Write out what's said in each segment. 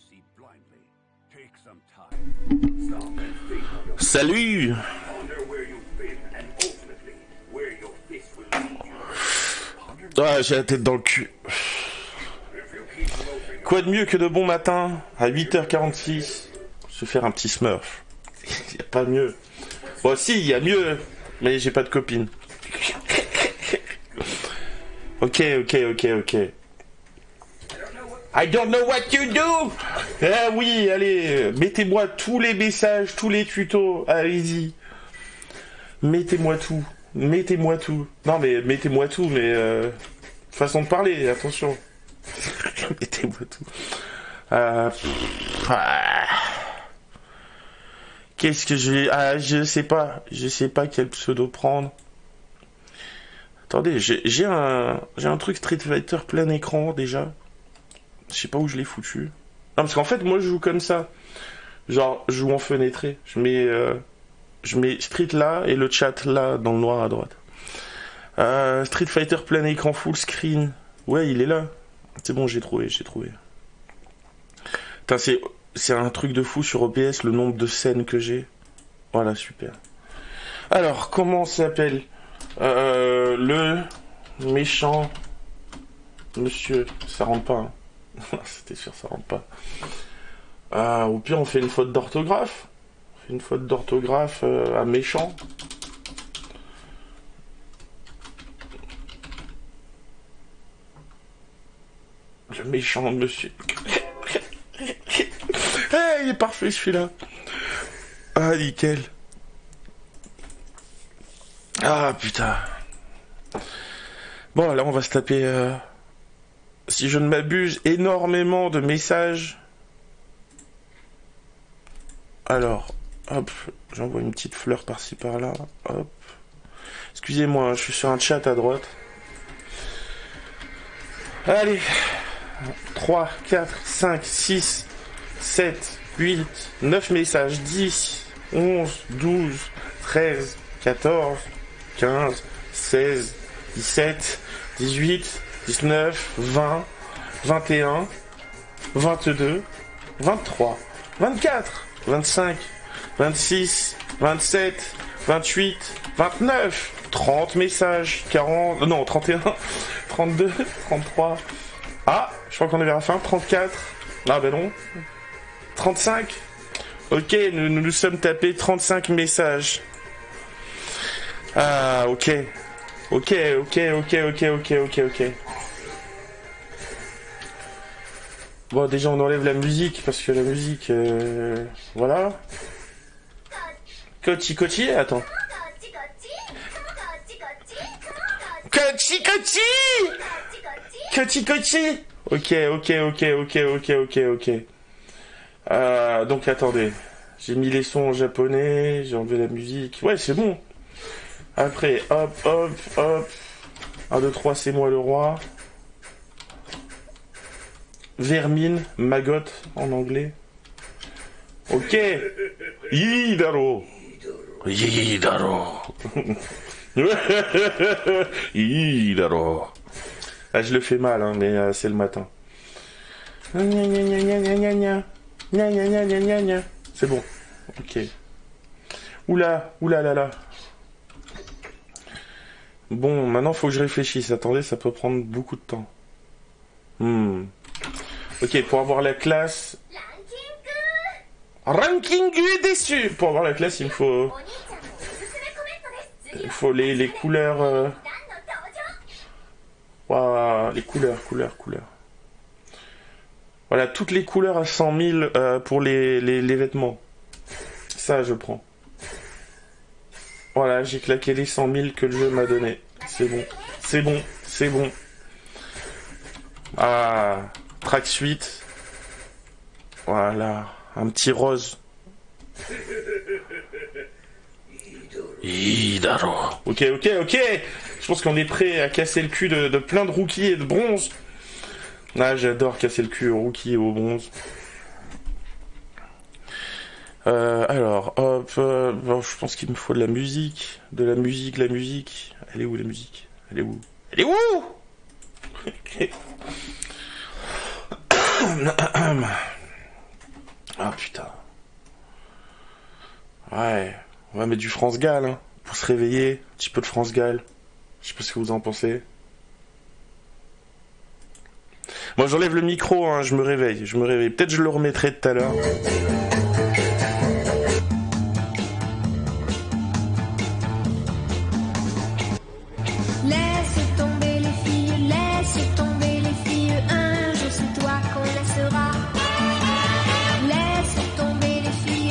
Salut. Ah, j'ai la tête dans le cul. Quoi de mieux que de bon matin, à 8h46, se faire un petit smurf. Y a pas mieux. Bon, si, y a mieux, mais j'ai pas de copine. Ok. I don't know what you do. Ah oui, allez, mettez-moi tous les messages, tous les tutos, allez-y. Mettez-moi tout. Non mais mettez-moi tout, mais façon de parler, attention. Mettez-moi tout. Qu'est-ce que je vais... Ah, je sais pas quel pseudo prendre. Attendez, j'ai un truc Street Fighter plein écran déjà. Je sais pas où je l'ai foutu. Non, parce qu'en fait, moi je joue comme ça. Genre, je joue en fenêtré. Je mets Street là et le chat là dans le noir à droite. Street Fighter plein écran full screen. Ouais, il est là. C'est bon, j'ai trouvé. Putain, c'est un truc de fou sur OBS, le nombre de scènes que j'ai. Voilà, super. Alors, comment s'appelle le méchant monsieur? Ça rentre pas, hein. C'était sûr, ça rentre pas. Au pire, on fait une faute d'orthographe. À méchant. Le méchant monsieur. Hey, il est parfait celui-là. Ah, nickel. Ah, putain. Bon, là, on va se taper, si je ne m'abuse, énormément de messages. Alors, hop, j'envoie une petite fleur par-ci par-là. Hop. Excusez-moi, je suis sur un chat à droite. Allez. 3, 4, 5, 6, 7, 8, 9 messages. 10, 11, 12, 13, 14, 15, 16, 17, 18, 19, 20, 21, 22, 23, 24, 25, 26, 27, 28, 29, 30 messages, 40, non, 31, 32, 33, ah, je crois qu'on est vers la fin, 34, ah ben non, 35, ok, nous sommes tapés 35 messages. Ah, ok. Bon, déjà, on enlève la musique, parce que la musique, voilà. Kochi, attends. Kochi. Ok. Donc, attendez. J'ai mis les sons en japonais, j'ai enlevé la musique. Ouais, c'est bon. Après, hop. 1, 2, 3, c'est moi le roi. Vermine, maggot en anglais. Ok. Idaro. Ah, je le fais mal, hein, mais c'est le matin. C'est bon. Ok. Oula là. Bon, maintenant faut que je réfléchisse. Attendez, ça peut prendre beaucoup de temps. Ok, pour avoir la classe... Ranking déçu. Pour avoir la classe, il faut les couleurs... Wow, les couleurs. Voilà, toutes les couleurs à 100 000 pour les vêtements. Ça, je prends. Voilà, j'ai claqué les 100 000 que le jeu m'a donné. C'est bon. Ah, track suite. Voilà, un petit rose. Idaro. Ok. Je pense qu'on est prêt à casser le cul de plein de rookies et de bronze. Ah, j'adore casser le cul aux rookies et aux bronze. Alors, hop, bon, je pense qu'il me faut de la musique. La musique. Elle est où, la musique? Elle est où? Ah putain. Ouais, on va mettre du France-Galles, hein, pour se réveiller. Un petit peu de France-Galles. Je sais pas ce que vous en pensez. Moi j'enlève le micro, hein, je me réveille. Peut-être je le remettrai tout à l'heure. Laisse tomber les filles, un jour c'est toi qu'on laissera. Laisse tomber les filles,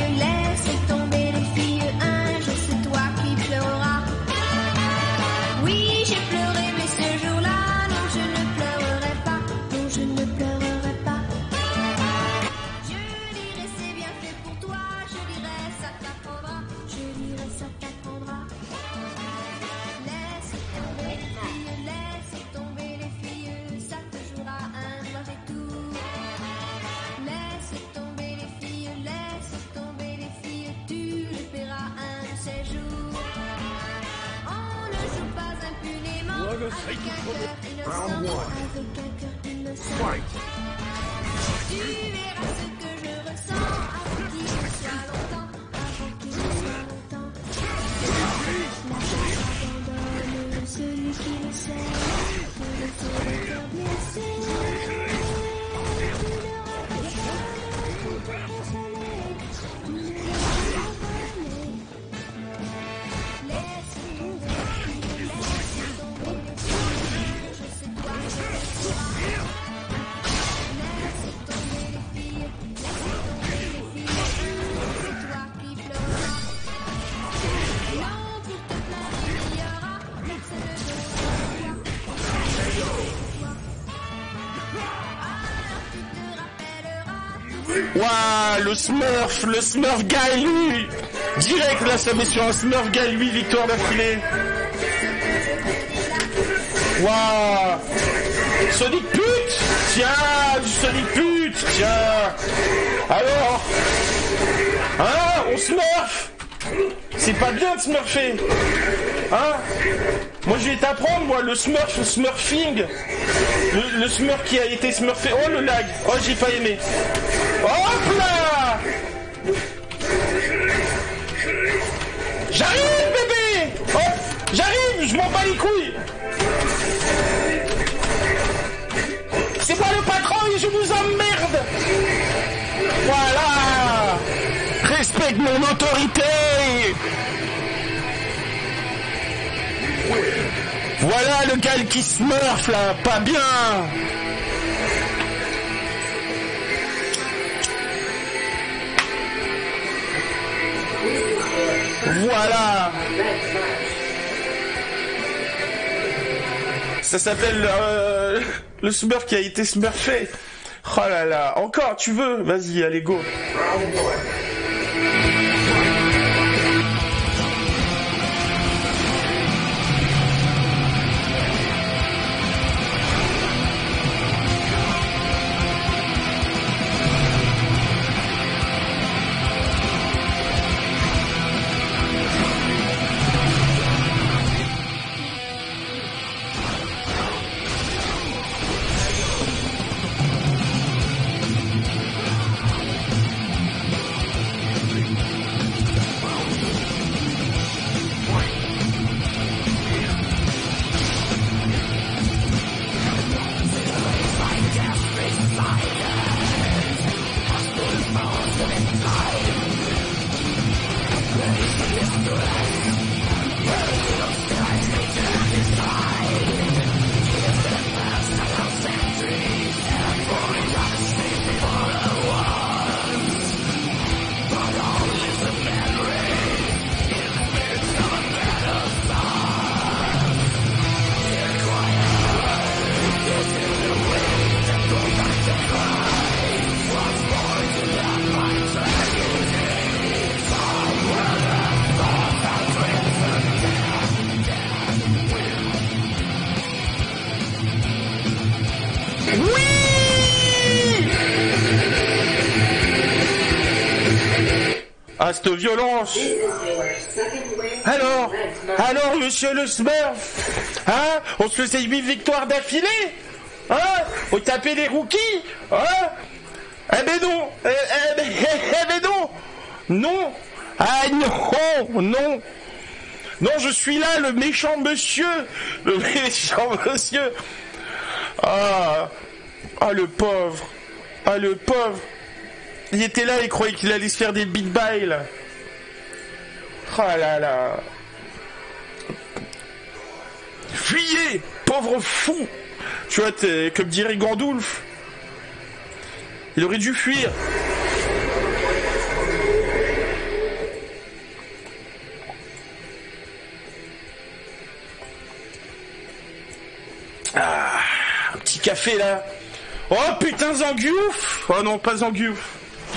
un jour c'est toi qui pleureras. Oui, j'ai pleuré, mais ce jour-là, non, je ne pleurerai pas, non, je ne pleurerai pas. Je dirai c'est bien fait pour toi, je dirai ça t'apprendra, Laisse tomber les filles, ça te jouera un noir et tout. Laisse tomber les filles, tu le paieras un de ces jours. On ne joue pas impunément avec un cœur innocent. Tu verras ce que je ressens avant qu'il ne soit longtemps, La chasse abandonne celui qui le sait, pour laisser le cœur blessé. Waouh, le Smurf Guy, lui. Direct, là, ça met sur un Smurf Guy, lui, victoire d'affilée. Waouh. Sonic pute. Tiens, du Sonic pute. Tiens. Alors. Hein, on Smurf. C'est pas bien de smurfer. Hein? Moi, je vais t'apprendre, moi, le smurfing. Le smurf qui a été smurfé. Oh, le lag. Oh, j'ai pas aimé. Hop là! J'arrive, bébé! Hop! J'arrive, je m'en bats les couilles! C'est moi le patron et je vous emmerde! Voilà! Respecte mon autorité! Voilà le gars qui smurf là, pas bien! Voilà. Ça s'appelle le smurf qui a été smurfé. Oh là là. Encore, tu veux? Vas-y, allez, go. Ah, cette violence. Alors, monsieur le Smurf, hein, on se faisait 8 victoires d'affilée, hein, on tapait les rookies, hein, eh ben non, Non. Ah non, non. Non, je suis là, le méchant monsieur. Le méchant monsieur. Ah. Ah, le pauvre. Ah, le pauvre. Il était là, il croyait qu'il allait se faire des big buys, là. Ah là là. Fuyez, pauvre fou. Tu vois, comme dirait Gandalf. Il aurait dû fuir. Ah, un petit café, là. Oh putain, Zangief. Oh non, pas Zangief.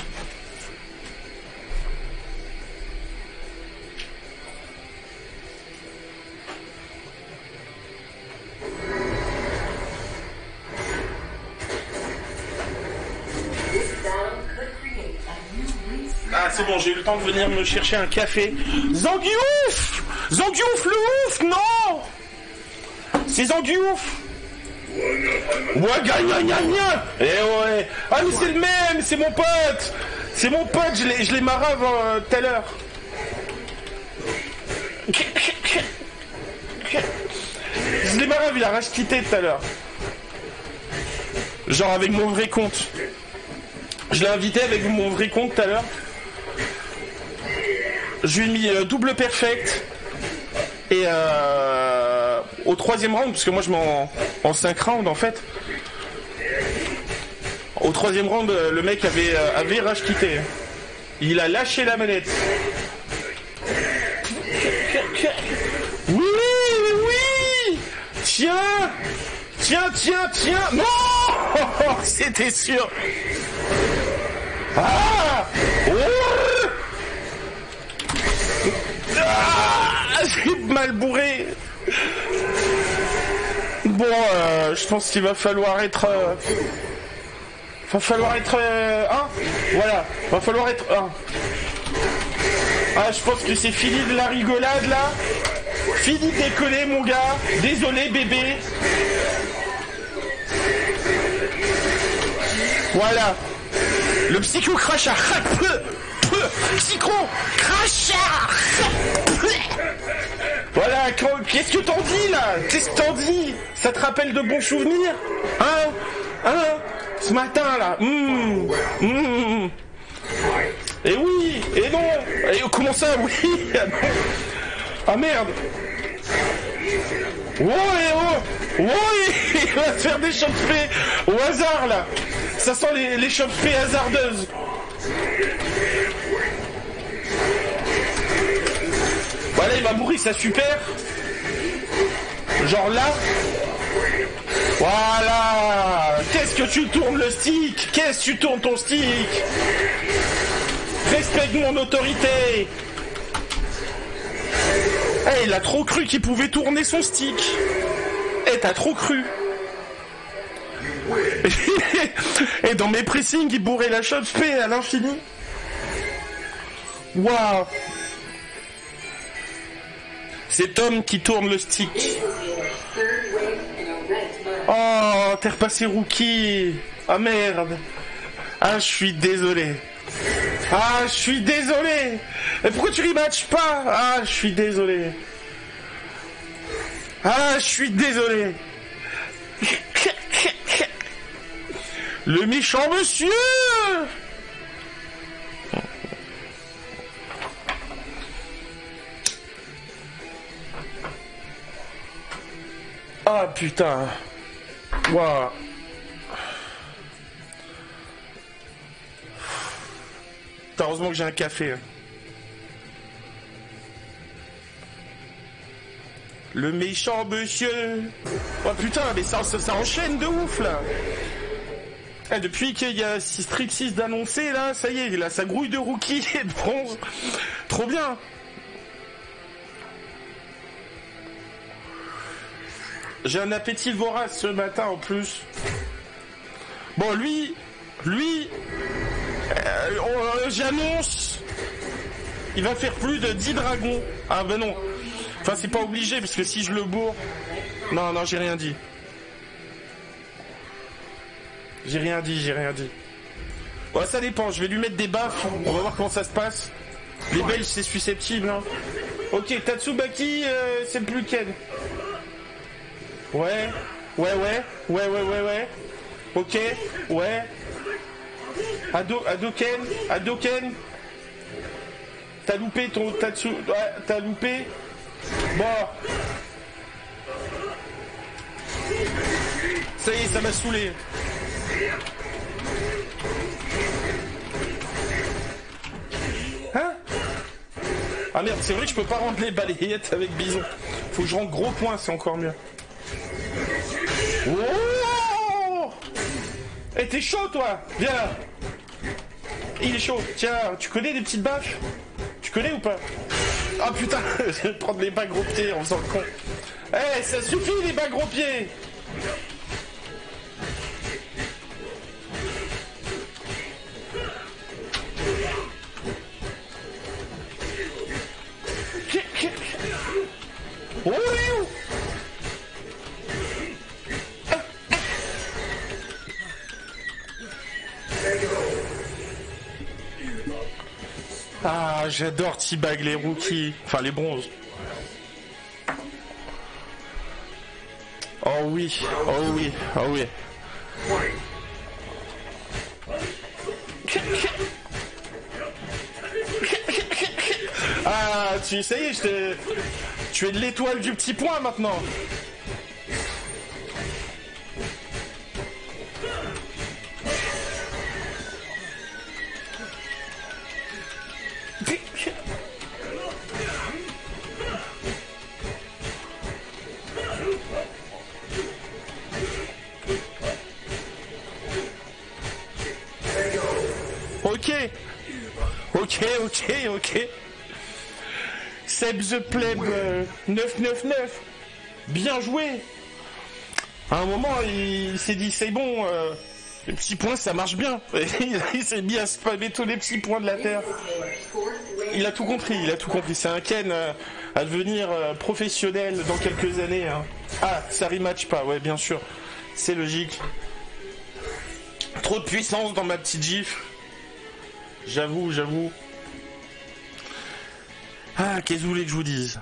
Ah, c'est bon, j'ai eu le temps de venir me chercher un café. Zangief. Zangief le ouf. Non. C'est Zangief. Ouaga gna gna gna. Eh ouais. Ah mais c'est le même, c'est mon pote. C'est mon pote, je l'ai marre avant tout à l'heure. Je l'ai marre, il a rage quitté tout à l'heure. Genre avec mon vrai compte. Je l'ai invité avec mon vrai compte tout à l'heure. Je lui ai mis double perfect. Et au 3e round, parce que moi je mets en 5 rounds en fait. Au 3e round, le mec avait rage quitté. Il a lâché la manette. Oui, oui. Tiens. Non. C'était sûr. Ah. J'ai mal bourré. Bon, je pense qu'il va falloir être... un. Voilà, va falloir être un. Ah, je pense que c'est fini de la rigolade, là. Fini de déconner, mon gars. Désolé, bébé. Voilà. Le psycho crachat. Psycho crachat. Voilà, qu'est-ce que t'en dis là? Qu'est-ce que t'en dis? Ça te rappelle de bons souvenirs? Hein? Ce matin là. Et oui, et non. Et comment ça, oui? Ah merde. Oh, il va se faire des chopes au hasard là. Ça sent les chopes hasardeuses. Voilà, il va mourir, ça super. Genre là. Voilà. Qu'est-ce que tu tournes le stick? Qu'est-ce que tu tournes ton stick? Respecte mon autorité. Eh, il a trop cru qu'il pouvait tourner son stick. Eh, t'as trop cru. Et dans mes pressings, il bourrait la shot P à l'infini. Waouh. C'est Tom qui tourne le stick. Oh, t'es repassé rookie. Ah merde. Ah, je suis désolé. Ah, je suis désolé. Mais pourquoi tu rematches pas? Ah, je suis désolé. Ah, je suis désolé. Le méchant monsieur. Ah putain. Waouh. Heureusement que j'ai un café. Le méchant monsieur. Oh putain, mais ça enchaîne de ouf là. Eh, depuis qu'il y a Street 6 d'annoncé là, ça y est, il a sa grouille de rookie et de bronze. Trop bien. J'ai un appétit vorace ce matin en plus. Bon, lui, j'annonce, il va faire plus de 10 dragons. Ah ben non. Enfin, c'est pas obligé, parce que si je le bourre... Non, j'ai rien dit. J'ai rien dit. Ouais, ça dépend, je vais lui mettre des baffes, on va voir comment ça se passe. Les Belges, c'est susceptible, hein. Ok, Tatsubaki, c'est plus Ken. Ouais. Ok, ouais. Hadoken. T'as loupé ton Tatsu... Ouais, t'as loupé. Bon. Ça y est, ça m'a saoulé. Hein? Ah merde, c'est vrai que je peux pas rendre les balayettes avec Bison. Faut que je rende gros points, c'est encore mieux. Oh! Eh, t'es chaud, toi? Viens là. Il est chaud. Tiens, tu connais des petites baffes? Tu connais ou pas? Ah putain, je vais prendre les bagues gros pieds en faisant le con. Eh, ça suffit les bagues gros pieds. Oh, ah, j'adore T-Bag les rookies, enfin les bronzes. Oh oui, oh oui, oh oui. Ah, ça y est, tu es de l'étoile du petit point maintenant. Ok. Seb the Pleb 999. Bien joué. À un moment, il s'est dit, c'est bon, les petits points, ça marche bien. Il s'est mis à spammer tous les petits points de la Terre. Il a tout compris. C'est un Ken à devenir professionnel dans quelques années. Hein. Ah, ça rematch pas, ouais, bien sûr. C'est logique. Trop de puissance dans ma petite gifle. J'avoue. Ah, qu'est-ce que vous voulez que je vous dise?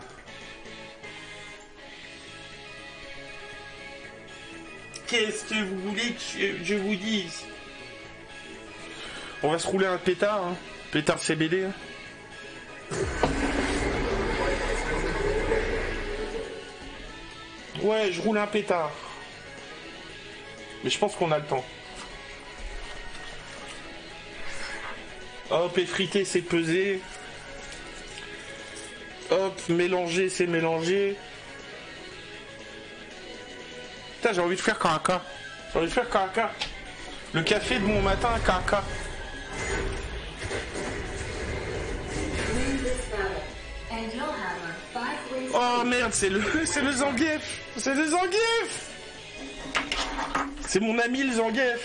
Qu'est-ce que vous voulez que je vous dise? On va se rouler un pétard, hein. Pétard CBD. Hein. Ouais, je roule un pétard. Mais je pense qu'on a le temps. Hop, effriter, c'est peser. Hop, mélanger, c'est mélanger. Putain, j'ai envie de faire caca. Le café de mon matin, caca. Oh merde, c'est le Zangief. C'est le Zangief. C'est mon ami le Zangief.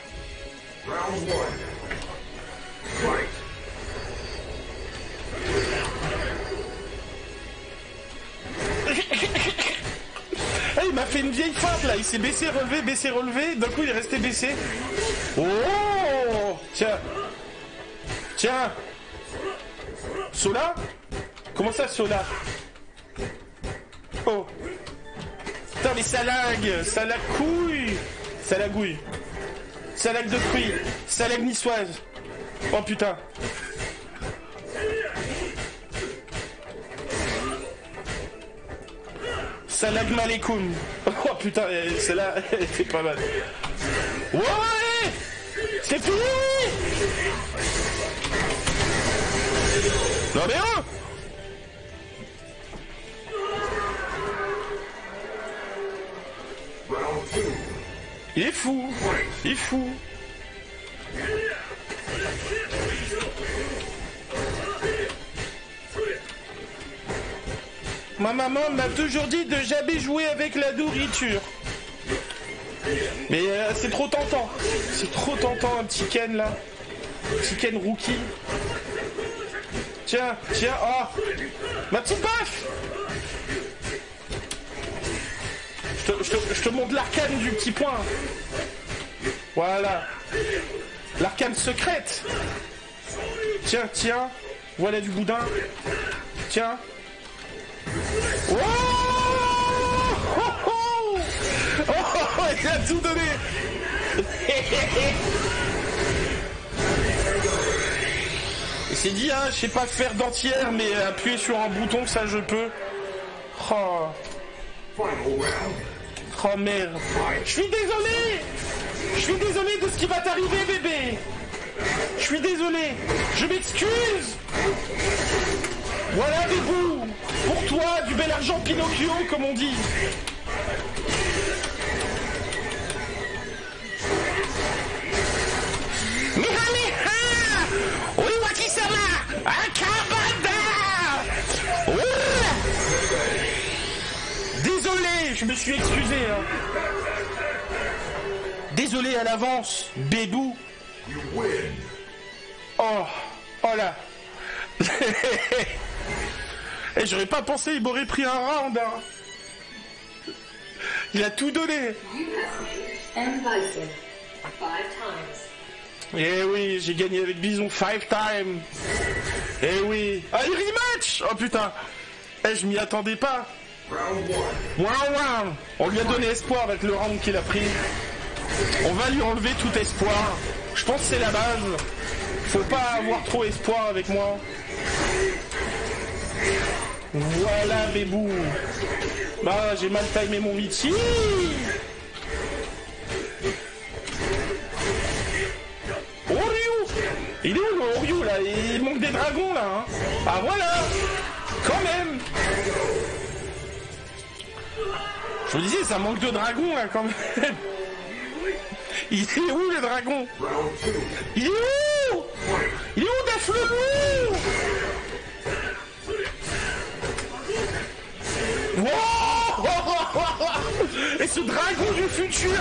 Il m'a fait une vieille feinte là, il s'est baissé, relevé, d'un coup il est resté baissé. Oh, tiens. Sola? Comment ça Sola? Oh. Putain mais salagouille. Salag de fruits. Salag niçoise. Oh putain. Salam alaikum. Oh putain, celle-là, elle était pas mal. Ouais, c'est fini. Non mais oh. Il est fou. Ma maman m'a toujours dit de jamais jouer avec la nourriture. Mais c'est trop tentant. Un petit Ken là. Petit Ken rookie. Tiens, oh. Ma petite baffe. Je te montre l'arcane du petit point. Voilà. L'arcane secrète. Tiens. Voilà du boudin. Tiens. Oh, oh, oh, oh, oh, il a tout donné. C'est dit, hein, je sais pas faire d'entière, mais appuyer sur un bouton, ça je peux. Oh, oh merde. Je suis désolé. Je suis désolé de ce qui va t'arriver, bébé. Je suis désolé. Je m'excuse. Voilà, bébou. Pour toi, du bel argent Pinocchio, comme on dit. Désolé, je me suis excusé. Hein. Désolé à l'avance, bébou. Oh, oh là. Et j'aurais pas pensé, il m'aurait pris un round. Hein. Il a tout donné. Eh oui, j'ai gagné avec Bison 5 times. Eh oui. Ah, il rematch. Oh putain. Eh, je m'y attendais pas. Round. On lui a donné espoir avec le round qu'il a pris. On va lui enlever tout espoir. Je pense que c'est la base. Faut pas avoir trop espoir avec moi. Voilà, bébou. Bah, j'ai mal timé mon Michi. Oryu. Il est où le Oryu là? Il manque des dragons là. Hein. Ah voilà. Quand même. Je vous disais, ça manque de dragons là quand même. Il est où le dragon? Il est où? Il est où Daflelou? Wow. Et ce dragon du futur.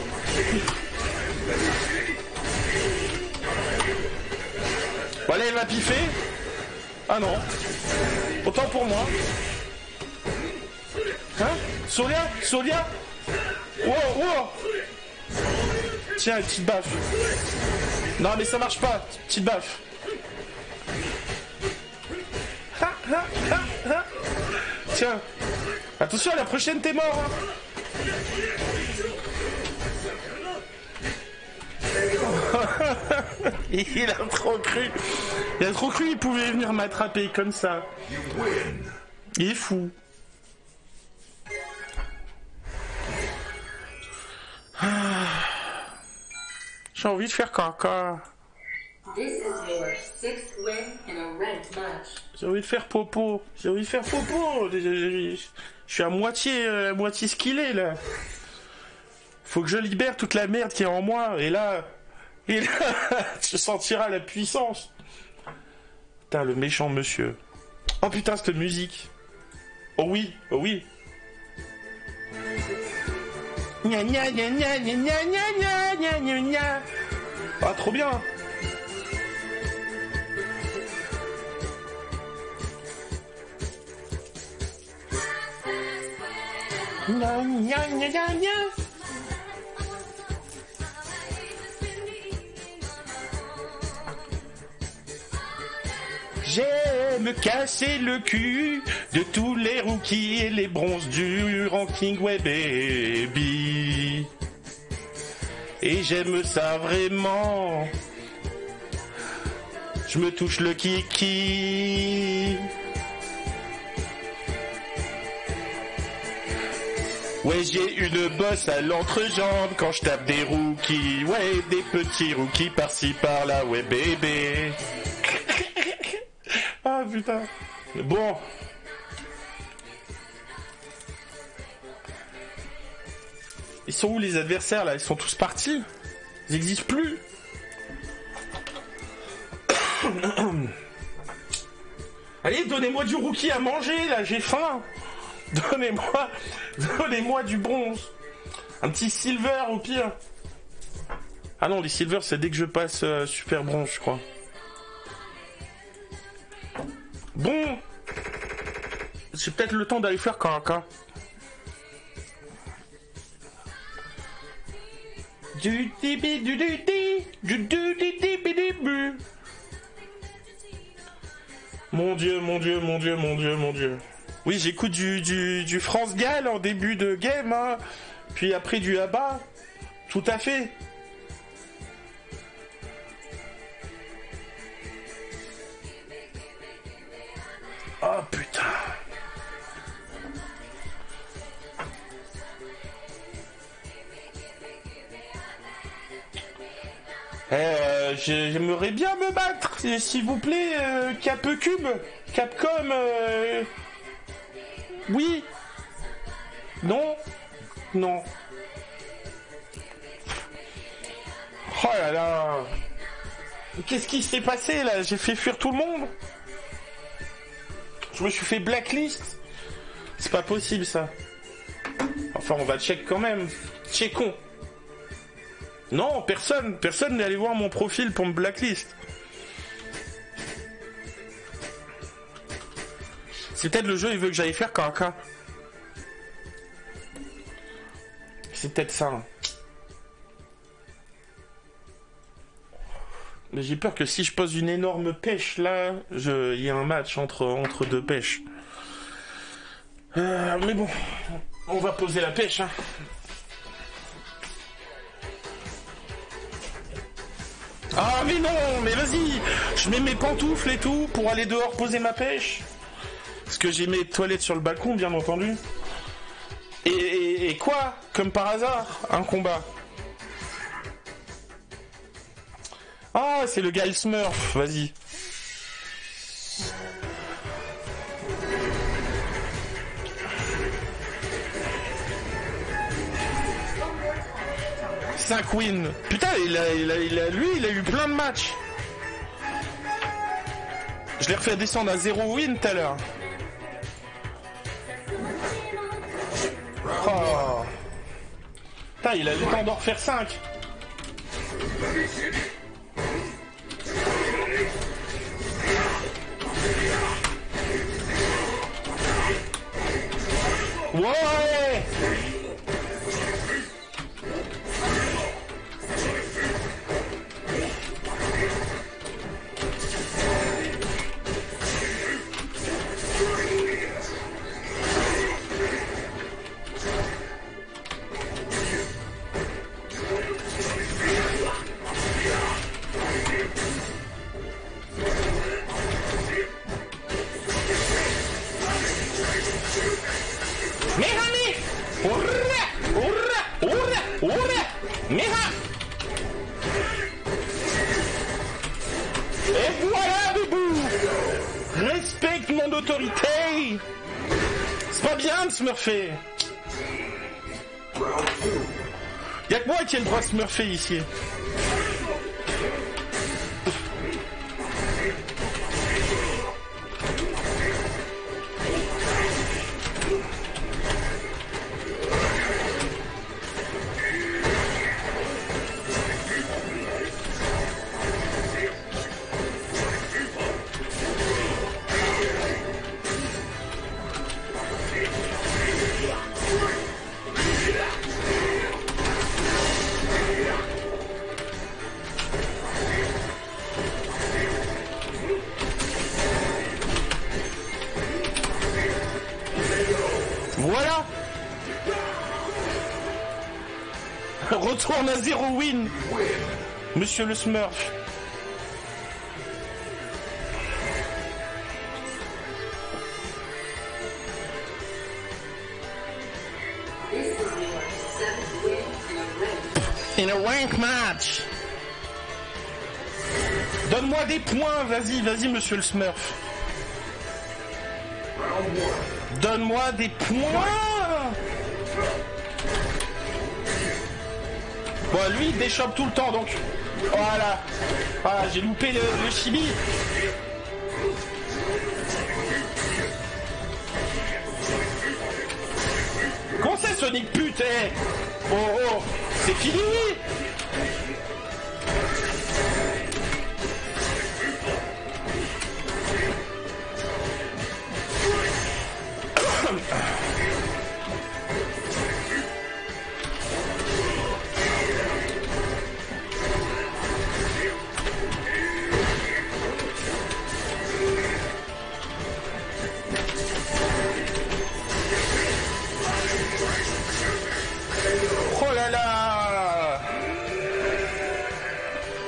Voilà, il va piffer. Ah non. Autant pour moi. Hein? Solia. Wow. Tiens, une petite baffe. Non, mais ça marche pas. Petite baffe. Tiens. Attention, la prochaine, t'es mort. Hein. Il a trop cru. Il pouvait venir m'attraper comme ça. Il est fou. J'ai envie de faire caca. J'ai envie de faire popo. Je suis à moitié skillé là. Faut que je libère toute la merde qui est en moi. Et là, tu sentiras la puissance. Putain, le méchant monsieur. Oh putain, cette musique. Oh oui. Gna gna gna gna gna gna gna gna gna. Ah, trop bien. Gna gna gna gna gna. J'aime me casser le cul de tous les rookies et les bronzes du ranking web baby. Et j'aime ça vraiment. Je me touche le kiki. Ouais, j'ai une bosse à l'entrejambe quand je tape des rookies. Ouais, des petits rookies par-ci par-là, ouais bébé. Ah putain. Bon. Ils sont où les adversaires là? Ils sont tous partis? Ils n'existent plus. Allez, donnez-moi du rookie à manger là, j'ai faim. Donnez-moi du bronze. Un petit silver au pire. Ah non, les silver c'est dès que je passe super bronze, je crois. Bon, j'ai peut-être le temps d'aller faire caca. Mon Dieu, mon Dieu, mon Dieu, mon Dieu, mon Dieu. Oui, j'écoute du France Gall en début de game, hein. Puis après du ABBA. Tout à fait. Oh putain. J'aimerais bien me battre, s'il vous plaît, Capcom. Capcom, oui. Non. Non. Oh là là. Qu'est-ce qui s'est passé là? J'ai fait fuir tout le monde. Je me suis fait blacklist. C'est pas possible ça. Enfin, on va check quand même. Checkons. Non, personne n'est allé voir mon profil pour me blacklist. C'est peut-être le jeu, il veut que j'aille faire caca. C'est peut-être ça. Hein. Mais j'ai peur que si je pose une énorme pêche là, il y a un match entre deux pêches. Mais bon, on va poser la pêche. Hein. Ah mais non, mais vas-y, je mets mes pantoufles et tout pour aller dehors poser ma pêche. Parce que j'ai mes toilettes sur le balcon, bien entendu. Et quoi? Comme par hasard, un combat. Ah, c'est le gars Smurf, vas-y. Cinq wins. Putain, il a eu plein de matchs. Je l'ai refait descendre à 0 win tout à l'heure. Oh. Putain, il a le temps d'en refaire 5. Ouais. Et voilà, bébou. Respecte mon autorité. C'est pas bien de smurfer. Y'a que moi qui ai le droit de smurfer ici. Voilà. Retourne à 0 win, Monsieur le Smurf. In a rank match. Donne-moi des points, vas-y, Monsieur le Smurf. Donne-moi des points. Bon, lui, il déchoppe tout le temps, donc... Voilà. Ah, j'ai loupé le chibi. Comment ça, Sonic pute, eh? Oh, c'est fini.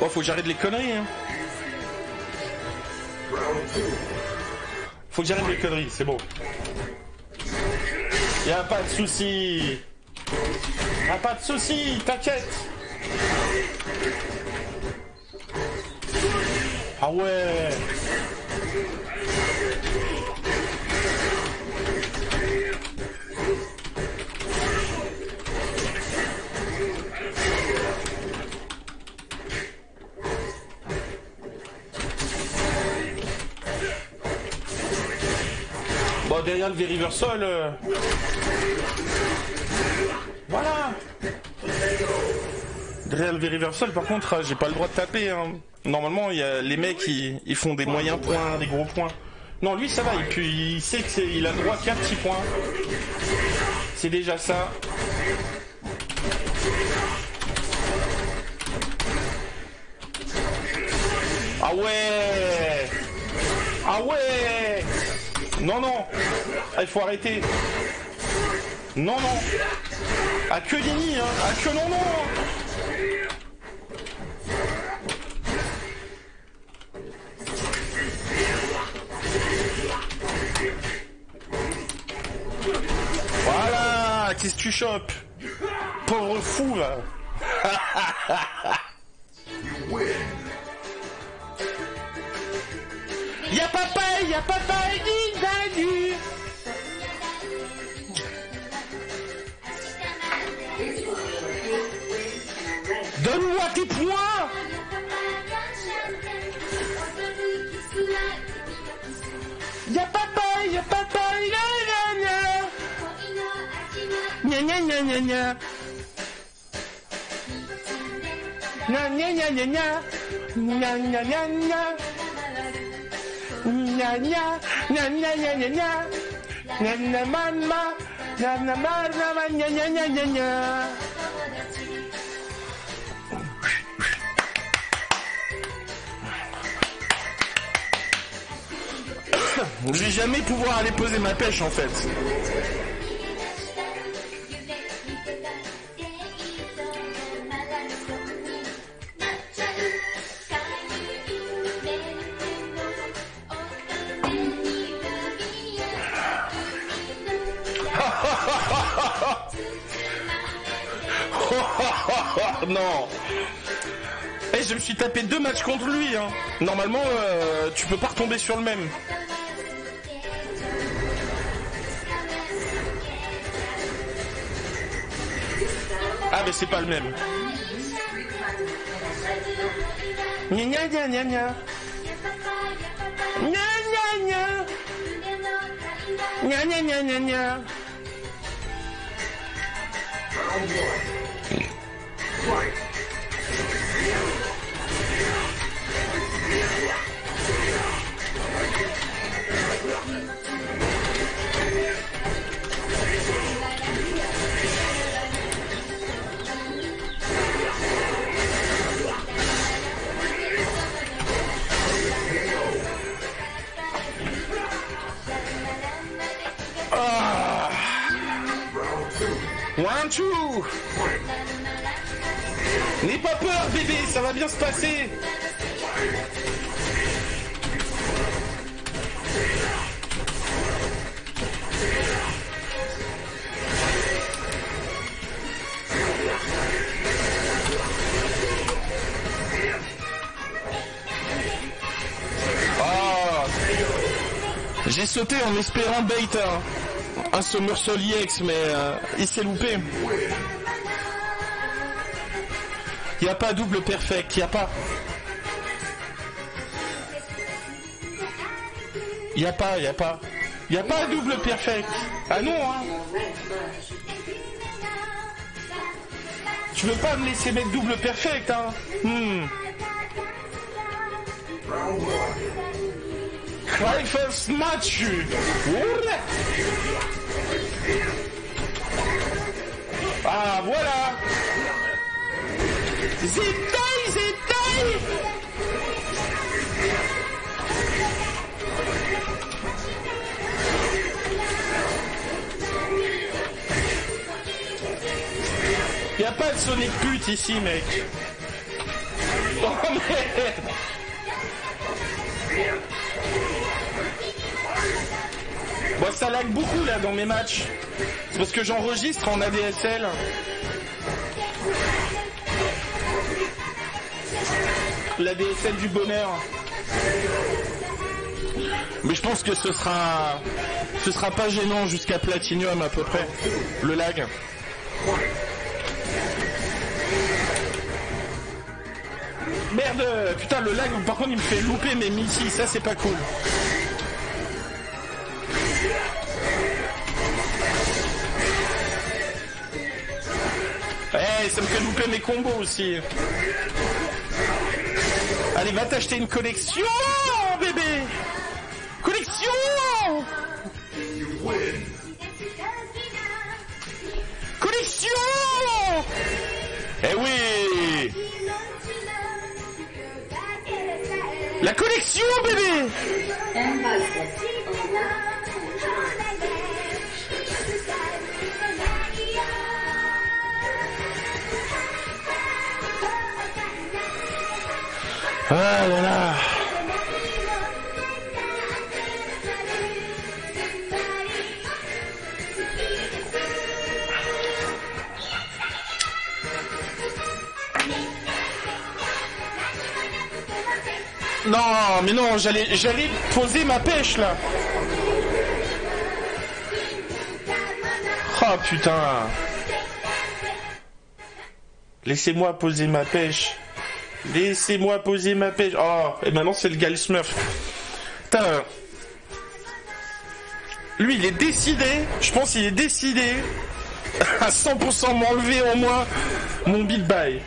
Oh, faut que j'arrête les conneries, hein. Faut que j'arrête les conneries, c'est bon. Y'a pas de soucis. Y'a pas de soucis, t'inquiète. Ah ouais. Bon, derrière le V-Reversal, voilà. Derrière le V-Reversal, par contre, j'ai pas le droit de taper, hein. Normalement, il y a les mecs, ils font des moyens points, des gros points. Non, lui, ça va, et puis il sait qu'il a le droit qu'à 6 points. C'est déjà ça. Ah ouais. Ah ouais. Non, non. Ah, il faut arrêter. Non, non. À que Nini, hein. À que non, non. Voilà. Qu'est-ce que tu chopes? Pauvre fou, là. Y'a papa, Dadu. Donne-moi tes points. Y'a papa, gna gna gna gna gna. Gna gna gna gna gna. Gna gna gna gna. Gna gna gna gna gna gna gna. Gna gna mama. Gna gna mama gna gna gna gna gna. Je vais jamais pouvoir aller poser ma pêche en fait. Non. Eh, je me suis tapé 2 matchs contre lui, hein. Normalement, tu peux pas retomber sur le même. Ah, mais c'est pas le même. Gna gna gna gna gna. Gna gna gna. Gna gna gna gna gna. Ah. 1, 2. N'aie pas peur, bébé, ça va bien se passer. Ah. J'ai sauté en espérant bait un Somersault EX, mais il s'est loupé. Y a pas double perfect, y a pas. Y a pas. Y a pas double perfect. Ah non, hein. Tu veux pas me laisser mettre double perfect, hein. My first match. Ah, voilà. Zetaille. Y a pas de Sonic pute ici, mec. Oh. mais... Bon, ça lag beaucoup là dans mes matchs. C'est parce que j'enregistre en ADSL. L'ADSL du bonheur. Mais je pense que ce sera pas gênant jusqu'à Platinum à peu près. Le lag. Merde, putain le lag par contre il me fait louper mes missiles, ça c'est pas cool. Eh, ça me fait louper mes combos aussi. Allez, va t'acheter une collection, bébé. Collection. Collection. Eh oui. La collection, bébé. Ah là là. Non, mais non, j'allais poser ma pêche là. Oh putain. Laissez-moi poser ma pêche. Laissez-moi poser ma pêche. Oh, et maintenant c'est le gars le Smurf. Putain. Lui, il est décidé. Je pense qu'il est décidé à 100% m'enlever en moi mon beat by.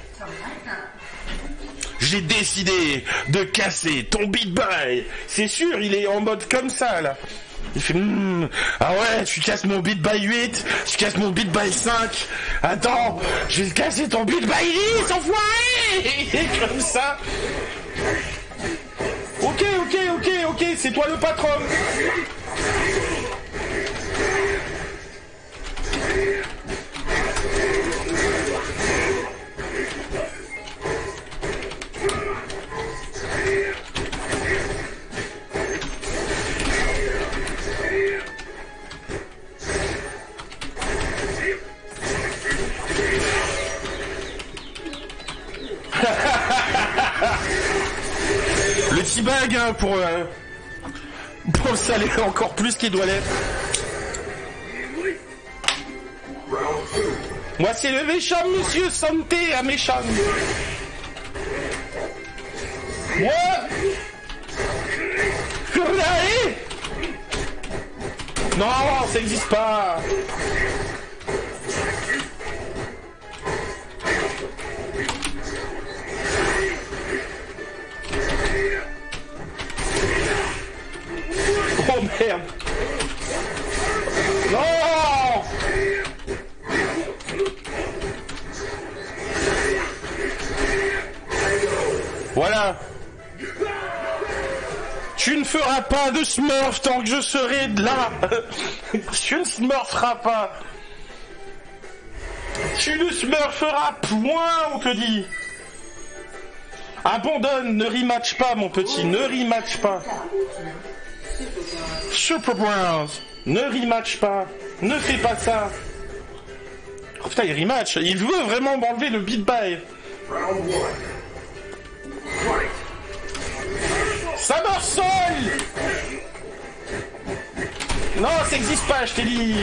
J'ai décidé de casser ton beat by. C'est sûr, il est en mode comme ça là. Il fait ah ouais, tu casses mon beat by 8, tu casses mon beat by 5. Attends, je vais casser ton beat by 10, enfoiré. Et comme ça. Ok, c'est toi le patron. Le T-bag hein, pour le saler encore plus qu'il doit l'être. Moi c'est le méchant monsieur Santé à méchant. Moi non, ça existe pas. Oh merde. Non. Voilà. Tu ne feras pas de smurf tant que je serai là. Tu ne smurferas pas. Tu ne smurferas point, on te dit. Abandonne, ne rematch pas, mon petit, ne rematch pas. Super Browns, ne rematch pas, ne fais pas ça. Oh putain, il rematch, il veut vraiment m'enlever le beat by. Somersault. Non, ça existe pas, je t'ai dit.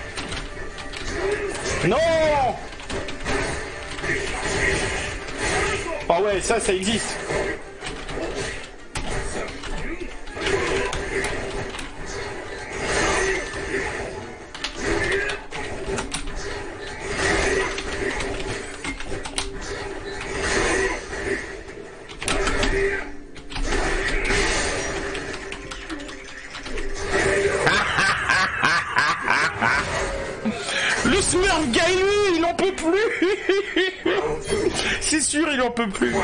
Non. Ah ouais, ça existe. Le Smurf Gaïu, il n'en peut plus. C'est sûr, il n'en peut plus.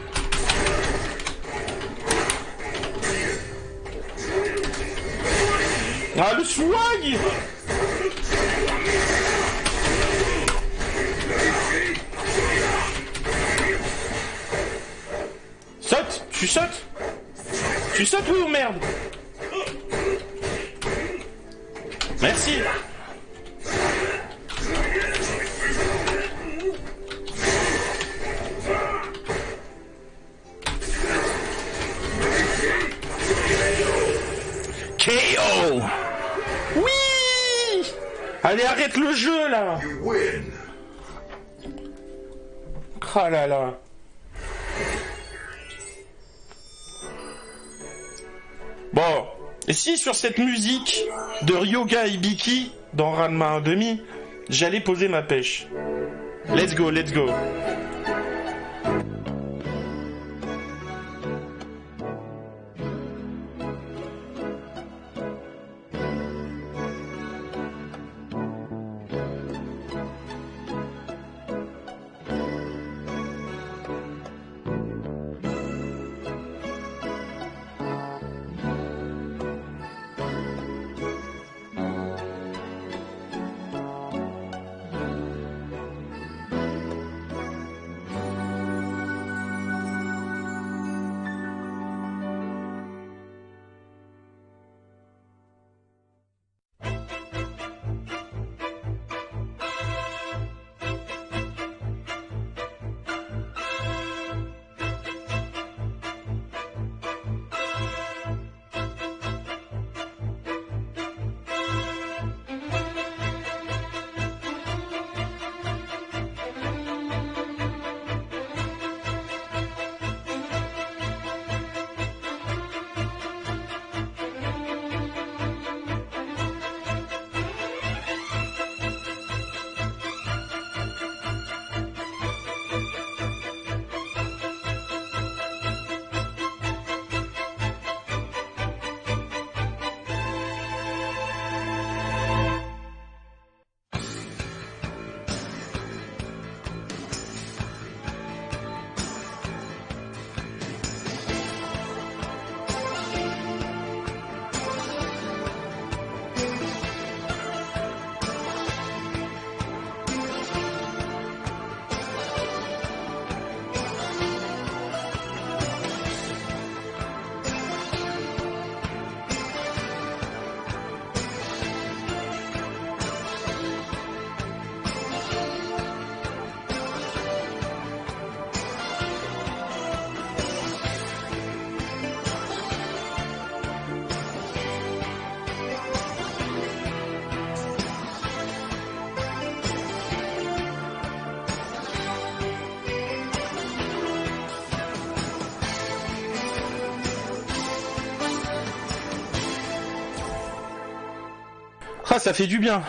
Ah, le swag. Tu sautes? Tu sautes, oui ou merde? Merci. KO. Oui. Allez, arrête le jeu, là. Oh là là. Bon, et si sur cette musique de Ryoga Ibiki dans Ranma 1/2, j'allais poser ma pêche. Let's go, let's go. Ah, ça fait du bien.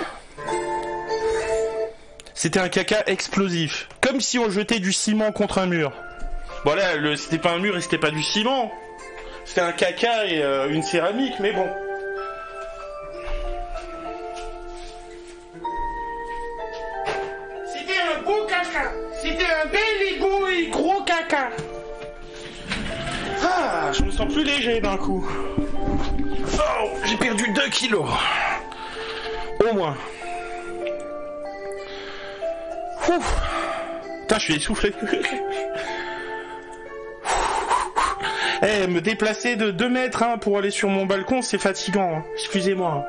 C'était un caca explosif. Comme si on jetait du ciment contre un mur. Bon là, c'était pas un mur et c'était pas du ciment. C'était un caca et une céramique, mais bon. C'était un beau caca. C'était un bel et beau et gros caca. Ah, je me sens plus léger d'un coup. Oh, j'ai perdu 2 kilos. Au moins. Ouf. Putain, je suis essoufflé. Eh, me déplacer de 2 mètres pour aller sur mon balcon, c'est fatigant. Hein. Excusez-moi.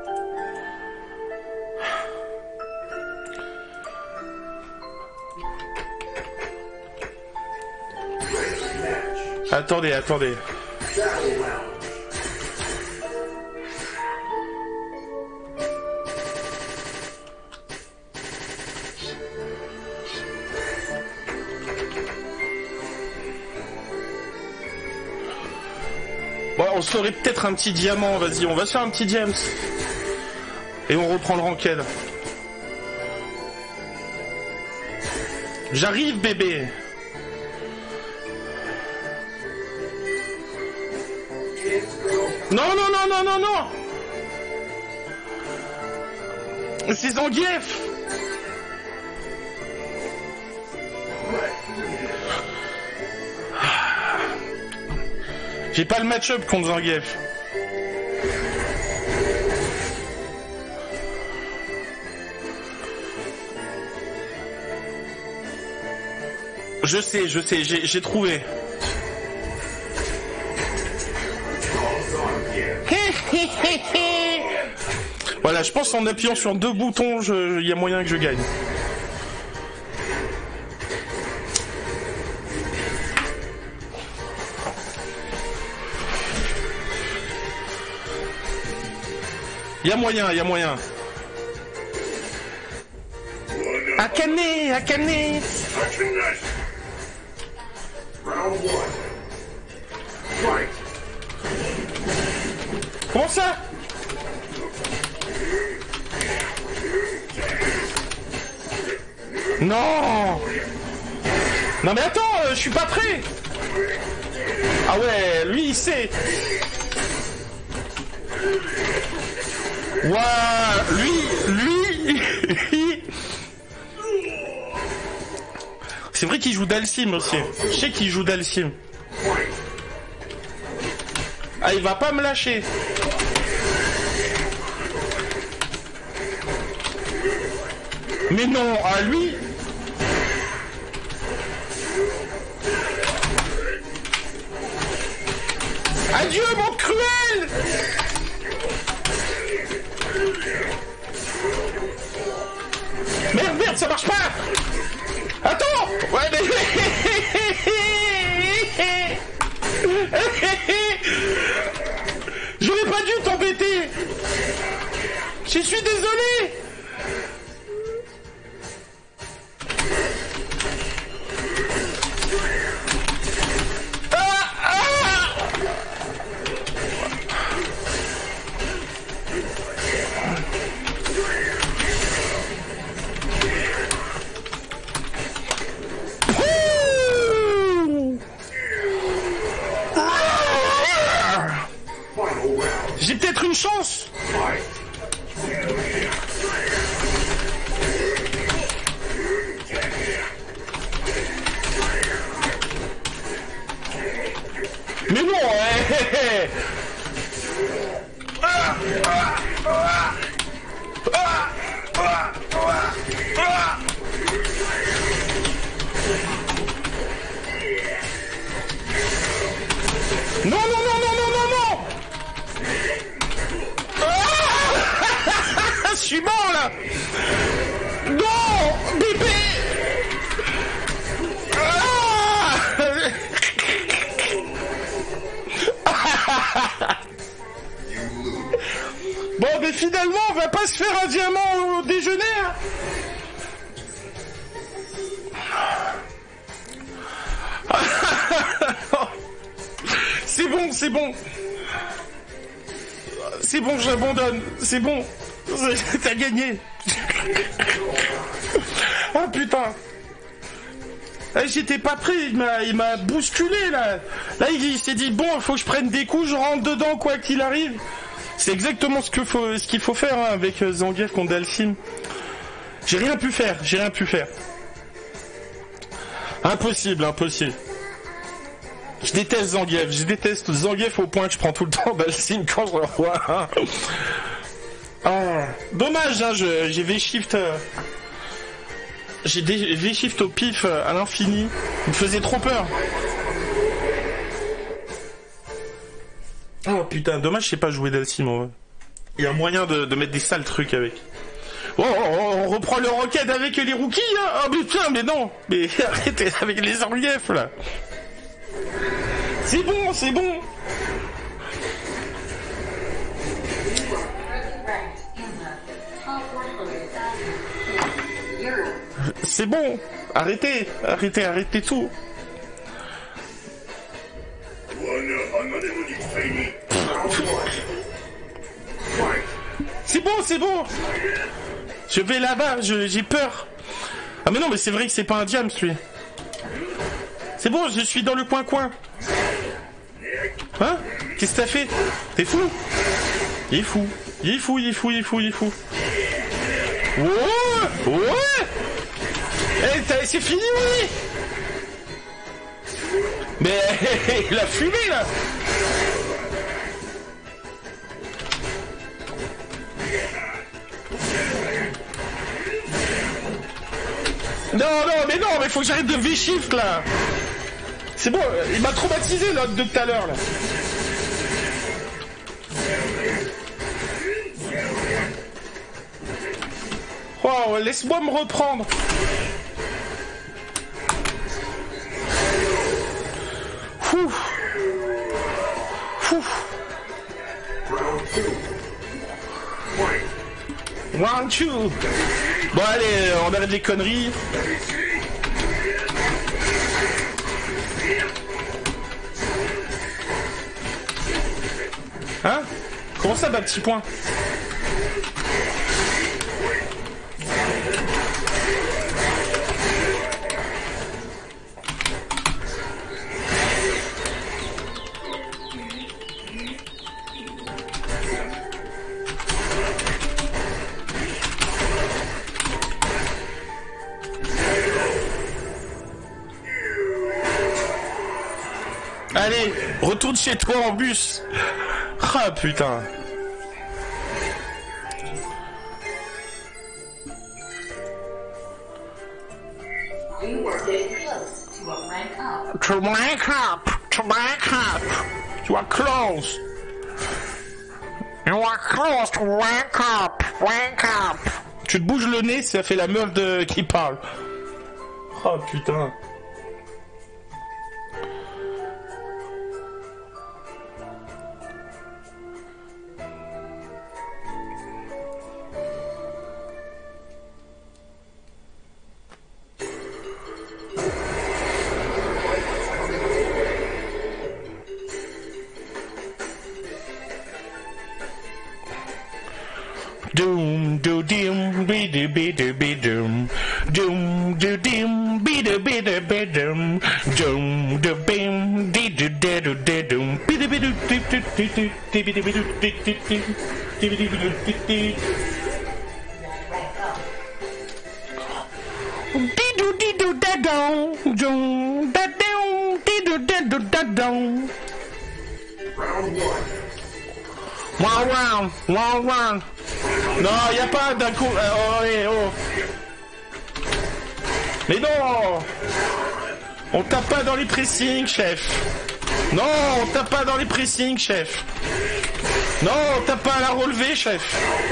Attendez. Bon, on se ferait peut-être un petit diamant, vas-y, on va se faire un petit diams. Et on reprend le ranked. J'arrive, bébé. Non. C'est Zangief. J'ai pas le match-up contre Zangief. Je sais, j'ai trouvé. Voilà, je pense en appuyant sur 2 boutons, il y a moyen que je gagne. Il y a moyen, il y a moyen. Akane, Akane. Comment ça? Non. Non mais attends, je suis pas prêt. Ah ouais, lui il sait. Ouah, lui. C'est vrai qu'il joue Dalsim aussi. Je sais qu'il joue Dalsim. Ah, il va pas me lâcher. Mais non, à lui. Adieu, mon cruel. Merde, ça marche pas. Attends. Ouais, mais... J'aurais pas dû t'embêter. Je suis désolé. J'ai peut-être une chance. Mais non, Non. Je suis mort là. Non, bébé. Bon, mais finalement, on va pas se faire un diamant au déjeuner. Hein. C'est bon. C'est bon, j'abandonne. C'est bon. T'as gagné. Ah putain. J'étais pas prêt, il m'a bousculé là. Là il s'est dit bon, il faut que je prenne des coups, je rentre dedans quoi qu'il arrive. C'est exactement ce qu'il faut faire hein, avec Zangief contre Dalsim. J'ai rien pu faire. Impossible. Je déteste Zangief au point que je prends tout le temps Dalsim quand je le revois. Ah, dommage, hein, j'ai V-Shift. J'ai V-Shift au pif à l'infini. Il me faisait trop peur. Oh putain, dommage, je sais pas jouer Dalsim en vrai. Il y a moyen de mettre des sales trucs avec. Oh, on reprend le rocket avec les rookies, hein. Oh putain, mais non. Mais arrêtez avec les Zangief là. C'est bon. C'est bon. Arrêtez tout. C'est bon. Je vais là-bas, j'ai peur. Ah mais non, mais c'est vrai que c'est pas un diam celui. C'est bon, je suis dans le coin. Hein? Qu'est-ce que t'as fait? T'es fou? Il est fou. Ouais. Eh, c'est fini, oui. Mais il a fumé là. Non, mais faut que j'arrête de V-Shift là. C'est bon, il m'a traumatisé là de tout à l'heure là. Wow, laisse-moi me reprendre. Ouf. Ouf. One, two. Bon allez, on arrête les conneries. Hein? Comment ça, petit point? Allez, retourne chez toi en bus. Ah putain. You are getting close to a rank up. To rank up. To rank up. You are close. You are close to rank up. Rank up. Tu te bouges le nez, ça fait la meuf qui parle. Oh putain. Doom do dim be do be do be doom. Doom do dim be do be do be doom. Doom do bim di do de do de doom. Be do be do do do do do be do be do do do do be do be do do do. Dido dido da dong dong da dong dido dido da dong. Round one. Wow wow wow wow. Non, y a pas d'un coup. Oh, hey, oh. Mais non. On tape pas dans les pressings, chef. Non, on tape pas dans les pressings, chef. Non, on tape pas à la relevée, chef.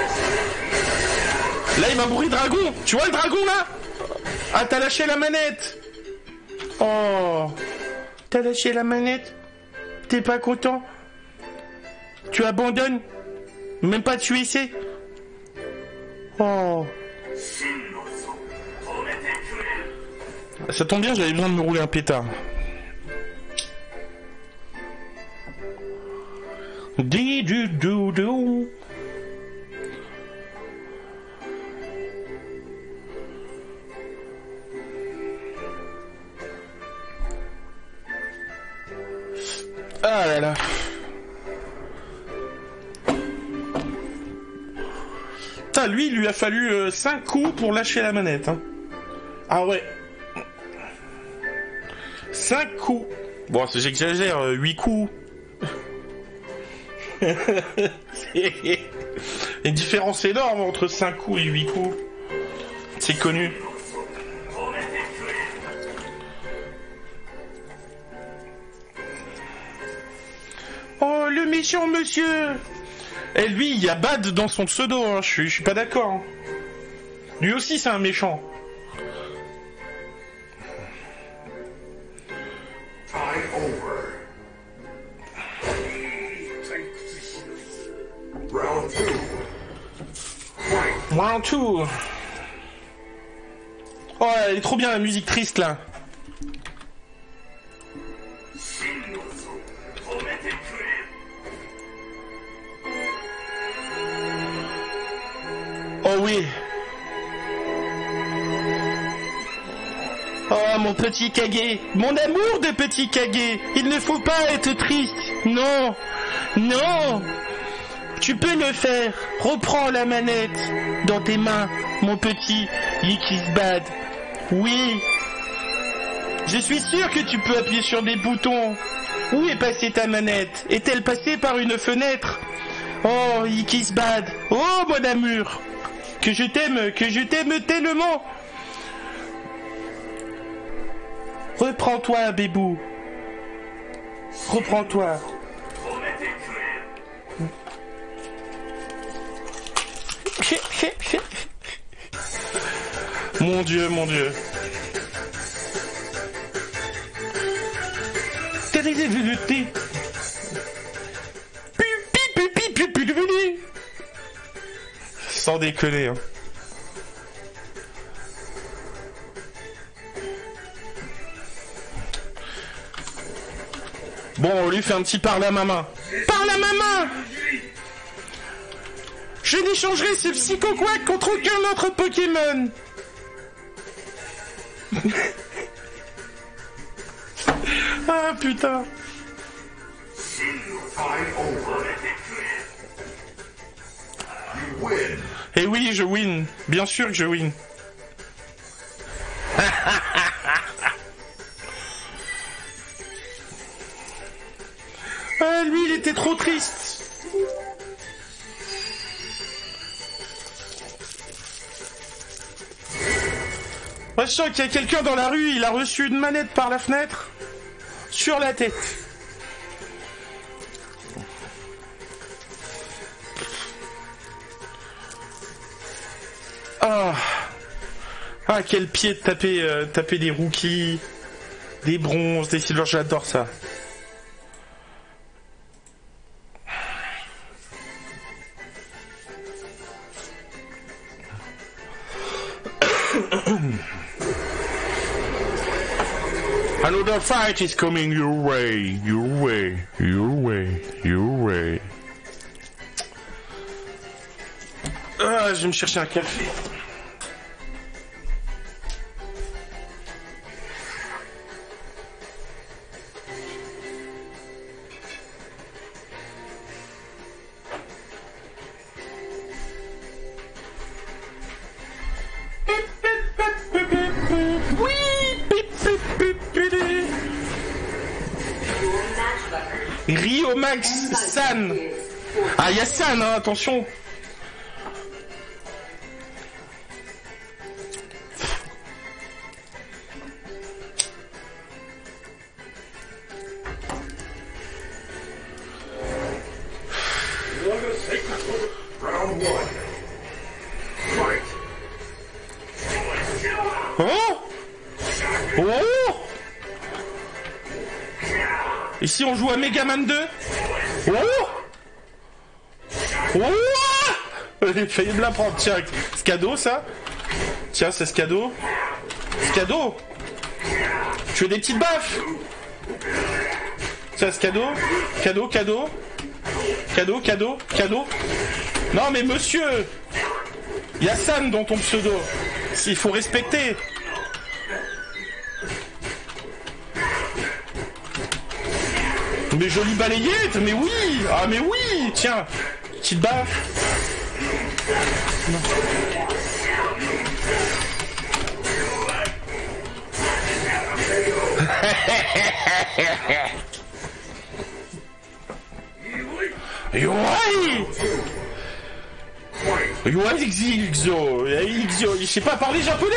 Là, il m'a bourré dragon. Tu vois le dragon, là? Ah, t'as lâché la manette. Oh. T'as lâché la manette? T'es pas content? Tu abandonnes? Même pas tu essaies? Oh. Ça tombe bien, j'avais besoin de me rouler un pétard. Di du du du. Ah là là. Putain, lui, il lui a fallu 5 coups pour lâcher la manette. Hein. Ah ouais. 5 coups. Bon, j'exagère, 8 coups. Une différence énorme entre 5 coups et 8 coups. C'est connu. Oh, le méchant monsieur. Et lui, il y a Bad dans son pseudo, hein. Je suis pas d'accord. Hein. Lui aussi, c'est un méchant. Round 2. Oh, elle est trop bien la musique triste là. Oh oui. Oh mon petit Kage, mon amour de petit Kage, il ne faut pas être triste. Non, non. Tu peux le faire. Reprends la manette dans tes mains, mon petit Yikisbad. Oui. Je suis sûr que tu peux appuyer sur des boutons. Où est passée ta manette? Est-elle passée par une fenêtre? Oh, Yikisbad. Oh, mon amour. Que je t'aime tellement. Reprends-toi, bébou. Reprends-toi. Mon Dieu, mon Dieu. Sans déconner, hein. Bon, on lui fait un petit parle à maman. Parle à maman! Je n'échangerai ce Psycho-Quack contre aucun autre Pokémon. Ah putain. Eh oui, je win. Bien sûr que je win. Ah, lui, il était trop triste. Moi, je sens qu'il y a quelqu'un dans la rue, il a reçu une manette par la fenêtre sur la tête. Ah, ah quel pied de taper des rookies, des bronzes, des silvers, j'adore ça. Another fight is coming your way, your way, your way, your way. Ah, je vais me chercher un café. Rio Max San. Ah, il y a San, hein, attention. Oh! Oh! Ici on joue à Megaman 2. Oh! Oh! J'ai failli me la prendre. Tiens, c'est cadeau ça. Tiens, c'est ce cadeau. C'est cadeau. Tu veux des petites baffes? Tiens, c'est cadeau. Cadeau, cadeau. Cadeau, cadeau, cadeau. Non mais monsieur, il y a Sam dans ton pseudo. Il faut respecter. Mais jolie balayette, mais oui. Ah mais oui. Tiens, petite baffe. Non. Xo, je sais pas parler japonais.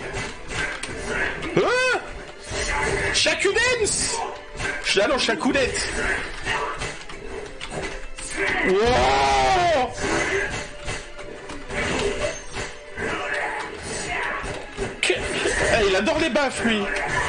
Shakudens. Ah non, Shakudette. Wow. Il adore les baffes, lui.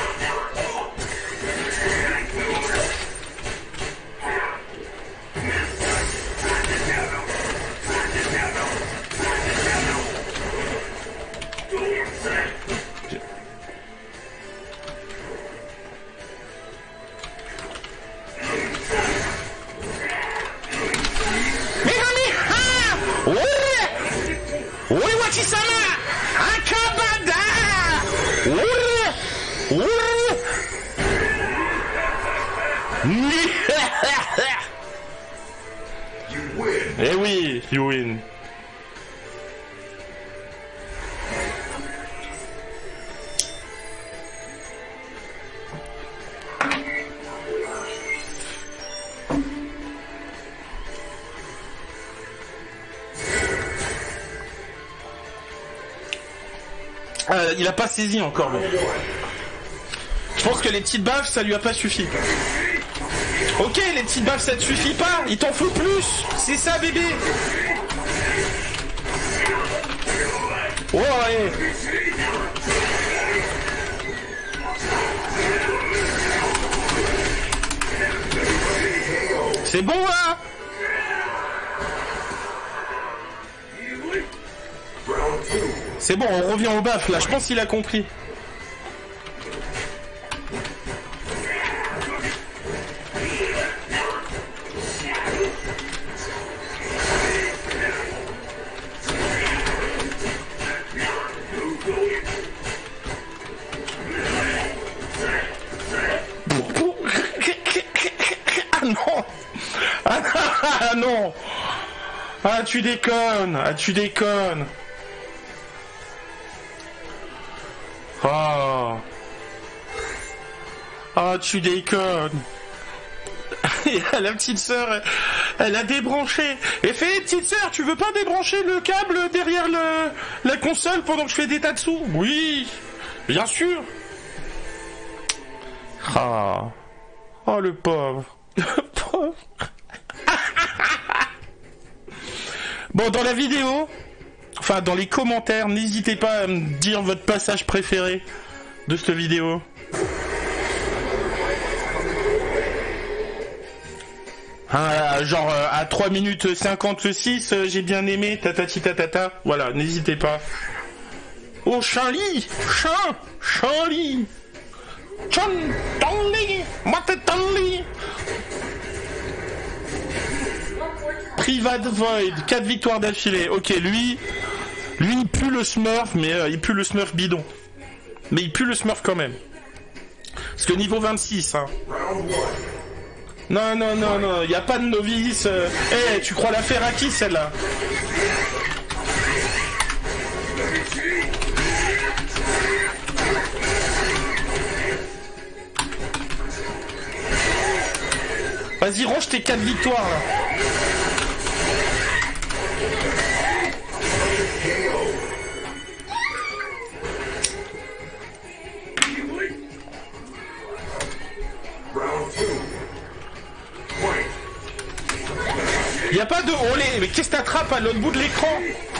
Eh oui, you win. Il a pas saisi encore. Mais... Je pense que les petites baffes, ça lui a pas suffi. Ok, les petites baffes, ça te suffit pas. Il t'en faut plus. C'est ça, bébé. Ouais. C'est bon là. C'est bon, on revient au baf là, je pense qu'il a compris. Ah non. Ah non. Ah tu déconnes. Ah tu déconnes. Ah. Ah tu déconnes. Et la petite sœur, elle a débranché. Et fait, petite sœur, tu veux pas débrancher le câble derrière la console pendant que je fais des tas de sous? Oui, bien sûr. Ah. Oh le pauvre. Le pauvre. Bon, dans la vidéo, enfin dans les commentaires, n'hésitez pas à me dire votre passage préféré de cette vidéo. Ah, genre à 3 minutes 56, j'ai bien aimé, tatati tatata. Voilà, n'hésitez pas. Oh, Charlie, Charlie, Private Void, 4 victoires d'affilée. Ok, lui il pue le Smurf, mais il pue le Smurf bidon. Mais il pue le Smurf quand même. Parce que niveau 26, hein. Non, y a pas de novice. Eh, tu crois la faire à qui celle-là? Vas-y, range tes 4 victoires là. Y a pas de olé, mais qu'est-ce que t'attrapes à l'autre bout de l'écran?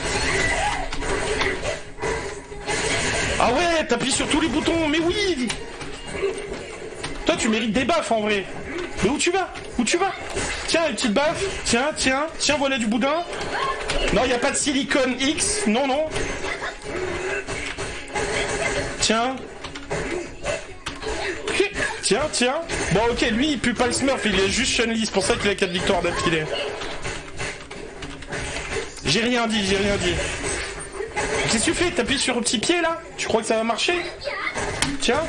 Ah ouais, t'appuies sur tous les boutons, mais oui. Toi tu mérites des baffes en vrai. Mais où tu vas? Où tu vas? Tiens, une petite baffe. Tiens, voilà du boudin. Non, y a pas de silicone X. Non. Tiens. Tiens. Bon, ok, lui, il pue pas le Smurf, il est juste Chun-Li, c'est pour ça qu'il a 4 victoires d'affilée. J'ai rien dit. Qu'est-ce que tu fais? T'appuies sur un petit pied, là? Tu crois que ça va marcher? Tiens.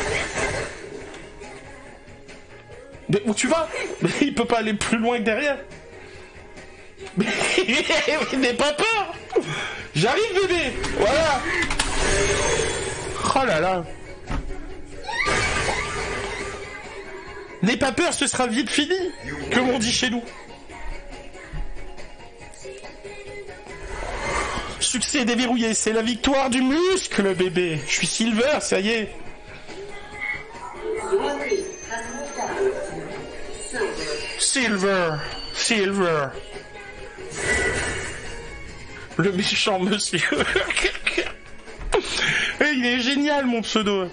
Mais où tu vas? Mais il peut pas aller plus loin que derrière. Mais n'aie pas peur. J'arrive, bébé. Voilà. Oh là là. N'aie pas peur, ce sera vite fini. Comme on dit chez nous. Succès déverrouillé, c'est la victoire du muscle, bébé. Je suis Silver, ça y est. Silver. Le méchant monsieur. Il est génial, mon pseudo.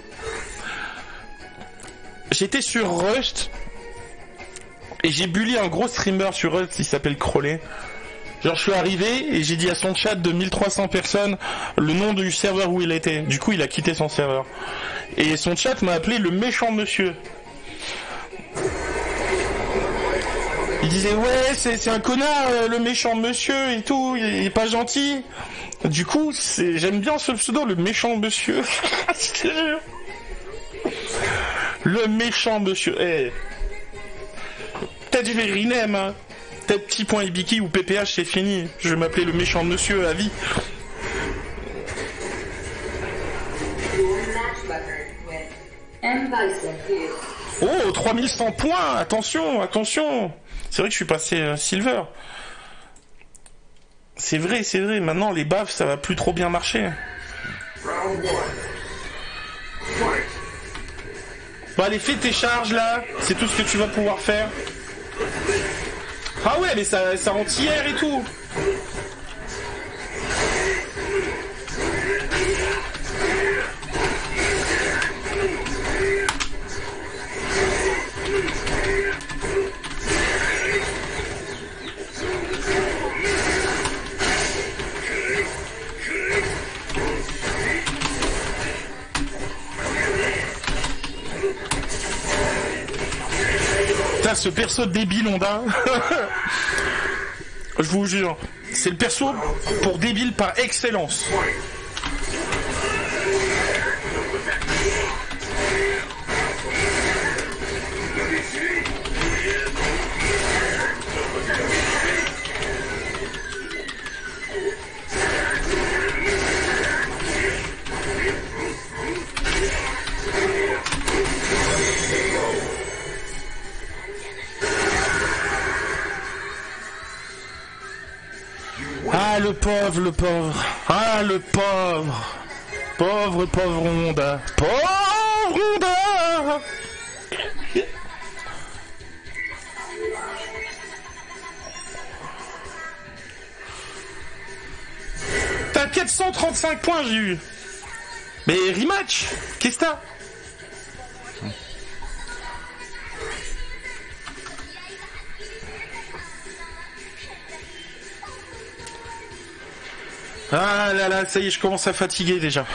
J'étais sur Rust et j'ai bully un gros streamer sur Rust, il s'appelle Crowley. Genre je suis arrivé et j'ai dit à son chat de 1300 personnes le nom du serveur où il était. Du coup il a quitté son serveur. Et son chat m'a appelé le méchant monsieur. Il disait ouais c'est un connard le méchant monsieur et tout, il est pas gentil. Du coup j'aime bien ce pseudo, le méchant monsieur. Je te jure. Le méchant monsieur. Eh. Peut-être je vais rename, hein. Peut-être petit.ibiki ou PPH c'est fini. Je vais m'appeler le méchant monsieur à vie. Oh, 3100 points. Attention. C'est vrai que je suis passé Silver. C'est vrai. Maintenant les baffes ça va plus trop bien marcher. Bon allez, fais tes charges là. C'est tout ce que tu vas pouvoir faire. Ah ouais, mais ça anti-air et tout. ce perso débile Honda. Je vous jure, c'est le perso pour débile par excellence. Ah, le pauvre, le pauvre. Ah, le pauvre. Pauvre, pauvre Honda. Pauvre Honda. T'as 435 points, j'ai eu. Mais rematch. Qu'est-ce que t'as? Ah là là, ça y est, je commence à fatiguer déjà.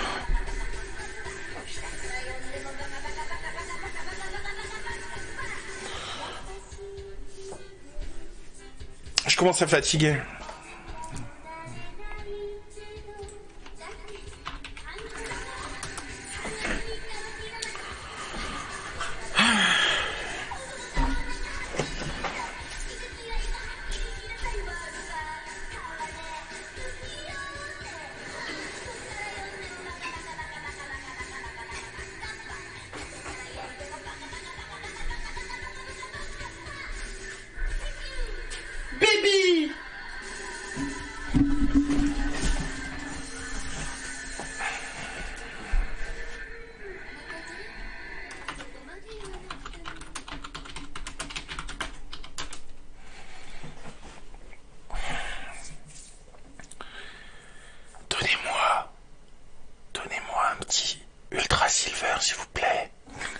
Je commence à fatiguer. Baby! Donnez-moi un petit Ultra Silver, s'il vous plaît.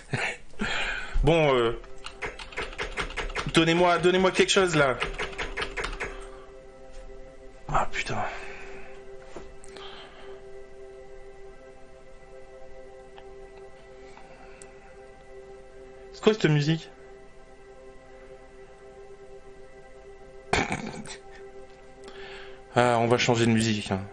Bon, donnez-moi quelque chose là. Ah putain. C'est quoi cette musique? Ah, on va changer de musique. Hein.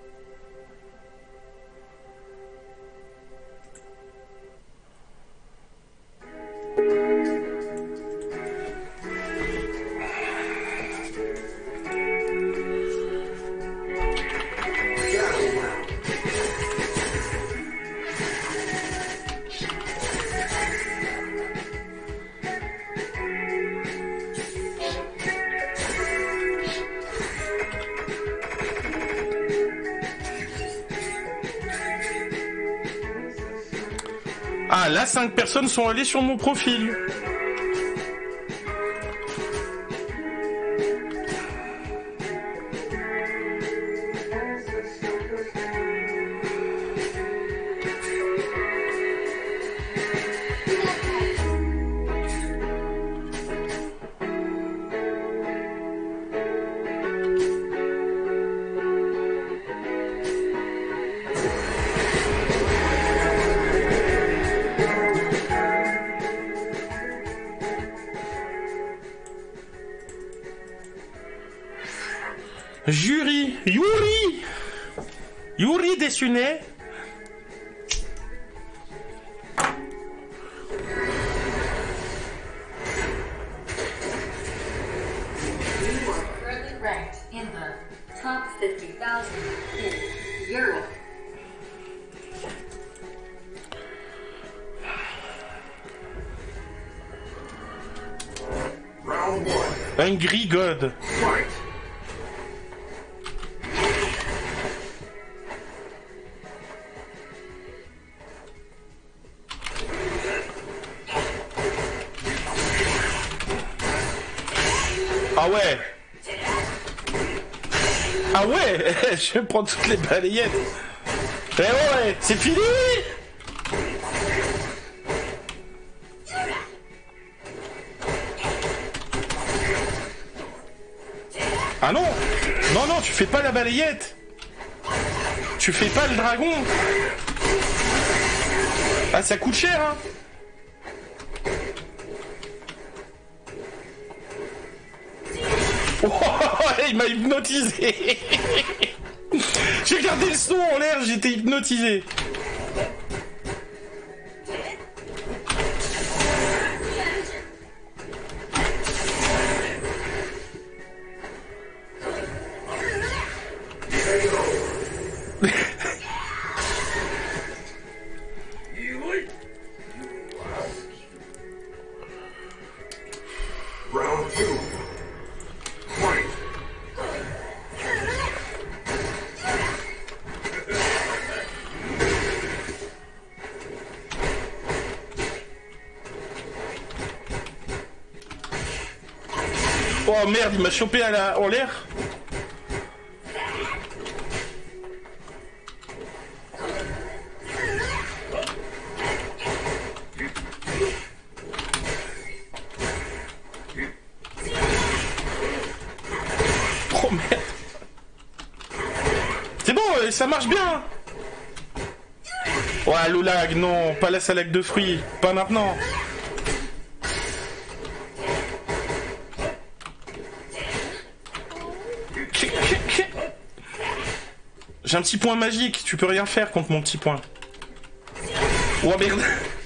Ah, là, 5 personnes sont allées sur mon profil. Yuri Desune. You are currently ranked in the top 50,000 in Europe. Round 1. Angry God. Fight. Ah ouais. Ah ouais. Je vais prendre toutes les balayettes. Eh ouais, c'est fini. Ah non. Non, non, tu fais pas la balayette. Tu fais pas le dragon. Ah, ça coûte cher, hein. Oh, il m'a hypnotisé. J'ai gardé le son en l'air, j'étais hypnotisé. Round two. Fight. Oh merde, il m'a chopé en l'air. Oh merde. C'est bon, ça marche bien. Ouais, l'oulag, non, pas la salade de fruits, pas maintenant. J'ai un petit point magique, tu peux rien faire contre mon petit point. Oh merde.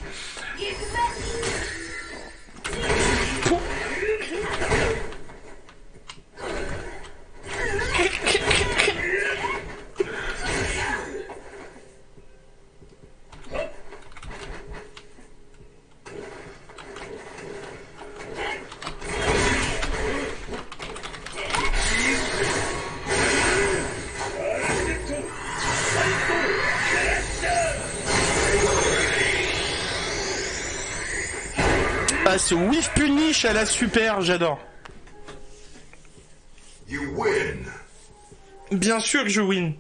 Ah, ce whiff punish à la super, j'adore. You win. Bien sûr que je win.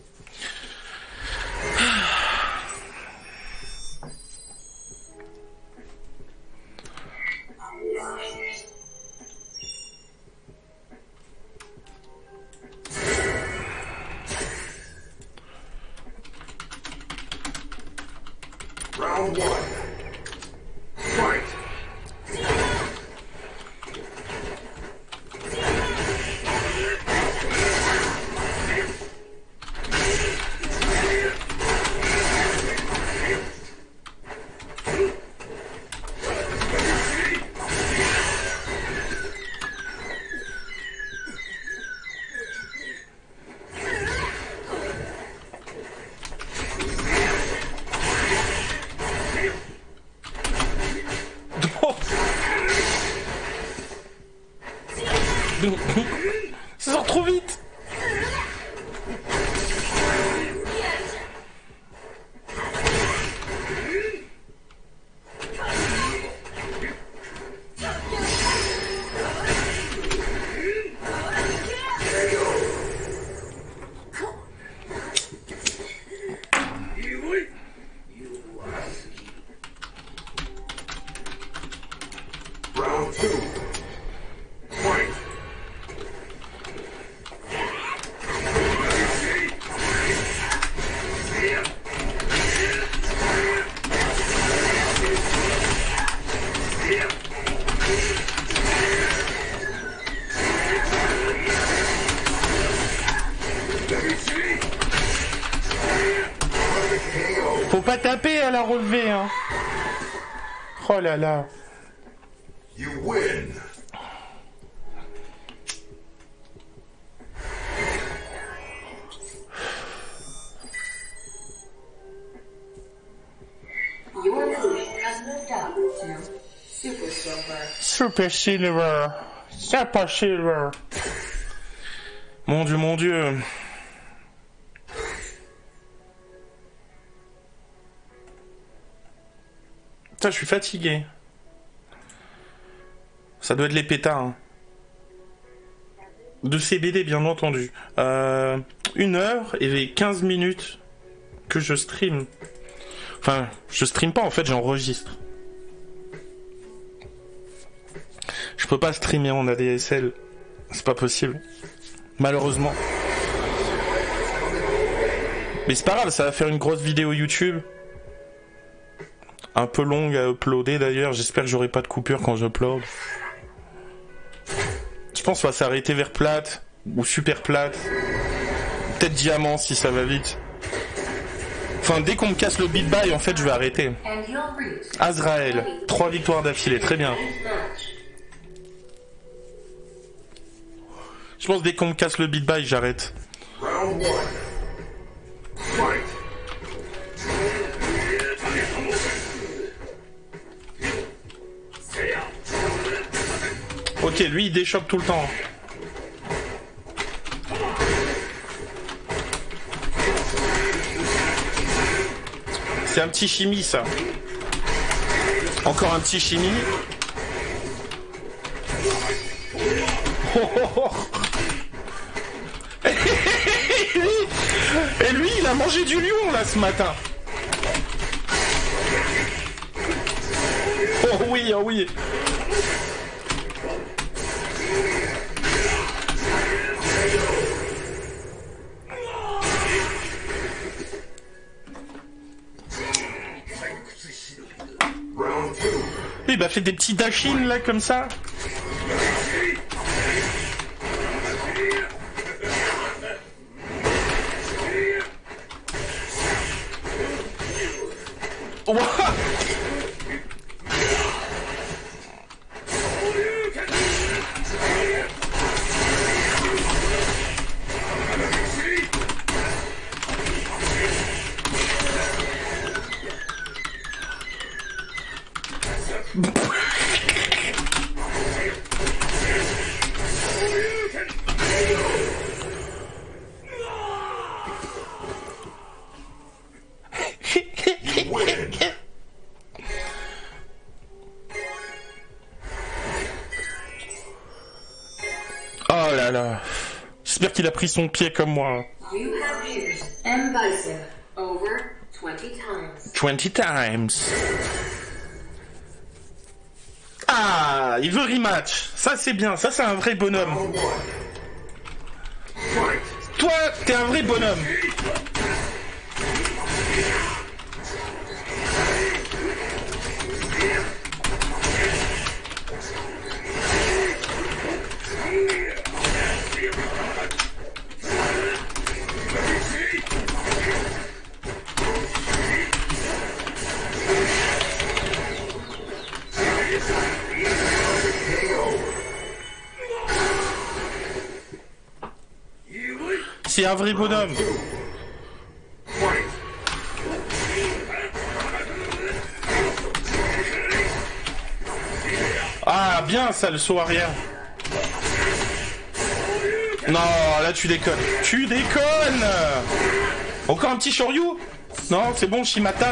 Round one. Fight. Ça sort trop vite. Round two. Fight. Faut pas taper à la relevée, hein. Oh là là. You win. Your evolution has moved up to Super Silver. Super Silver. Super Silver. Mon Dieu, mon Dieu. Putain, je suis fatigué. Ça doit être les pétards. Hein. De CBD, bien entendu. 1 heure et 15 minutes que je stream. Enfin, je stream pas, en fait, j'enregistre. Je peux pas streamer en ADSL. C'est pas possible. Malheureusement. Mais c'est pas grave, ça va faire une grosse vidéo YouTube. Un peu longue à uploader d'ailleurs. J'espère que j'aurai pas de coupure quand j'upload. Je pense qu'on va s'arrêter vers plate, ou super plate. Peut-être diamant si ça va vite. Enfin, dès qu'on me casse le beat by, en fait, je vais arrêter. And you'll reach Azrael, 3 victoires d'affilée, très bien. match. Je pense dès qu'on me casse le beat by, j'arrête. Round 1. Fight. Ok, lui il déchoppe tout le temps. C'est un petit chimie ça. Encore un petit chimie. Oh, oh, oh. Et lui il a mangé du lion là ce matin. Oh oui, oh oui. Round 2. Il m'a fait des petits dashing là comme ça. Ouah. Win. Oh là là. J'espère qu'il a pris son pied comme moi. You have used M. Bison over 20 times. 20 times. Ah, il veut rematch. Ça c'est bien, ça c'est un vrai bonhomme. Round 1. Fight. Toi, t'es un vrai bonhomme. C'est un vrai bonhomme. Fight. Ah, bien ça, le saut arrière. Non, là tu déconnes. Tu déconnes. Encore un petit Shoryu? Non, c'est bon, Shimata.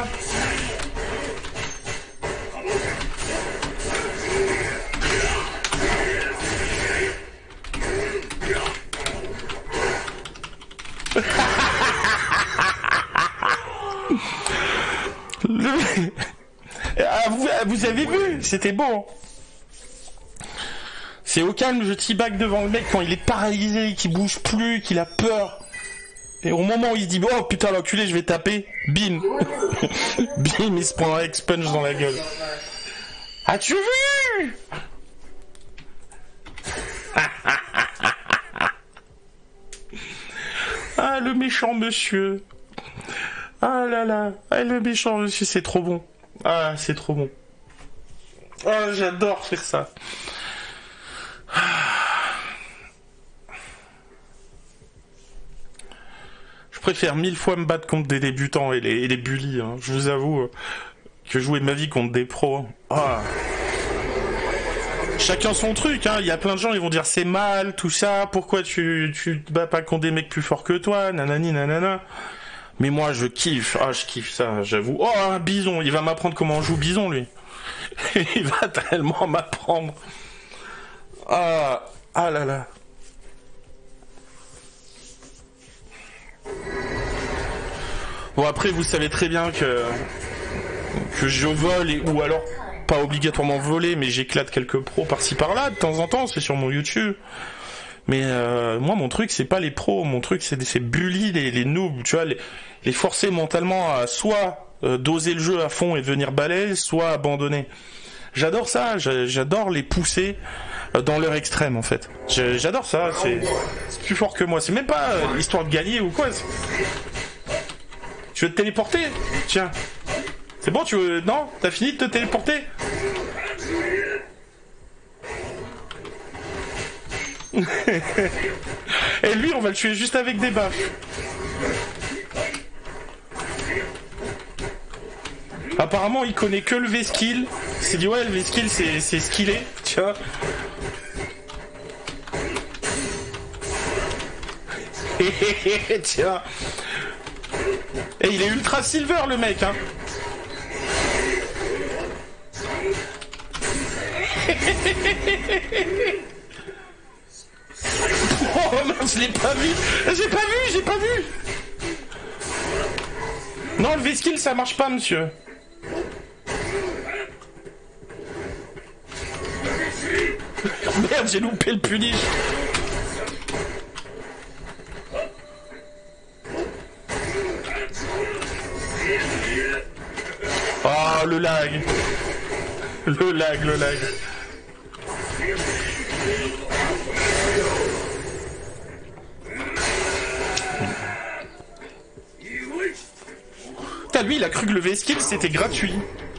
Ah, vous avez vu, c'était beau. C'est au calme, je teabag devant le mec quand il est paralysé, qu'il bouge plus, qu'il a peur. Et au moment où il se dit oh putain l'enculé je vais taper, bim. Bim, il se prend un expunge dans la gueule. As-tu vu? Ah le méchant monsieur. Ah là là, ah, le méchant monsieur, c'est trop bon. Ah, c'est trop bon. Ah, j'adore faire ça. Je préfère 1000 fois me battre contre des débutants et les bullies. Hein. Je vous avoue que jouer ma vie contre des pros. Ah. Chacun son truc. Hein. Il y a plein de gens, ils vont dire c'est mal, tout ça. Pourquoi tu te bats pas contre des mecs plus forts que toi, nanani, nanana. Mais moi, je kiffe. Ah, je kiffe ça, j'avoue. Oh, un bison. Il va m'apprendre comment on joue bison, lui. Il va tellement m'apprendre. Ah, ah là là. Bon, après, vous savez très bien que je vole, ou alors, pas obligatoirement voler, mais j'éclate quelques pros par-ci par-là, de temps en temps, c'est sur mon YouTube. Mais moi, mon truc, c'est pas les pros. Mon truc, c'est bully les noobs, tu vois, les forcer mentalement à soit doser le jeu à fond et devenir balèze, soit abandonner. J'adore ça, j'adore les pousser dans leur extrême en fait. J'adore ça, c'est plus fort que moi. C'est même pas histoire de gagner ou quoi. Tu veux te téléporter? Tiens. C'est bon, tu veux... Non? T'as fini de te téléporter? Et lui, on va le tuer juste avec des baffes. Apparemment, il connaît que le V-Skill. Il s'est dit, ouais, le V-Skill, c'est skillé, tu vois. Tiens. Et il est ultra silver, le mec, hein. Oh non, je l'ai pas vu. J'ai pas vu. Non, le V-Skill, ça marche pas, monsieur. Merde, j'ai loupé le punish. Oh, le lag. Le lag. Putain, lui, il a cru que le V-Skill, c'était gratuit.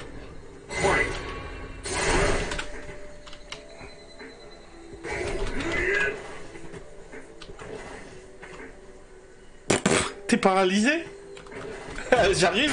T'es paralysé? J'arrive.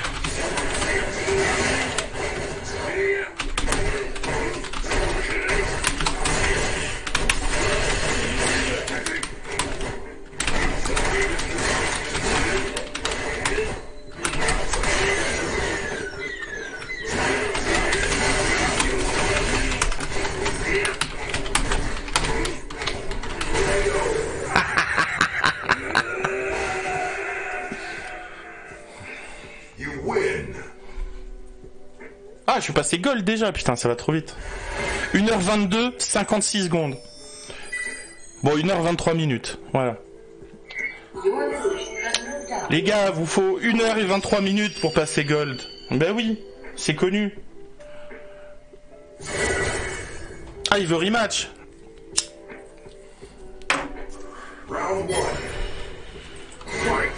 Ah, je suis passé gold déjà, putain, ça va trop vite. 1h22, 56 secondes. Bon, 1h23 minutes, voilà. Les gars, vous faut 1h23 minutes pour passer gold. Ben oui, c'est connu. Ah, il veut rematch. Round 1. Fight.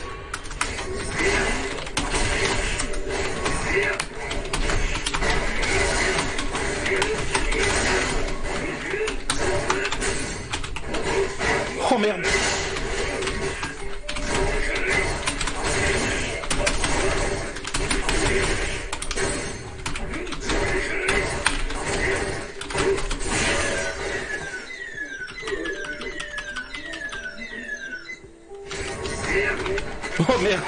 Oh merde. Oh merde.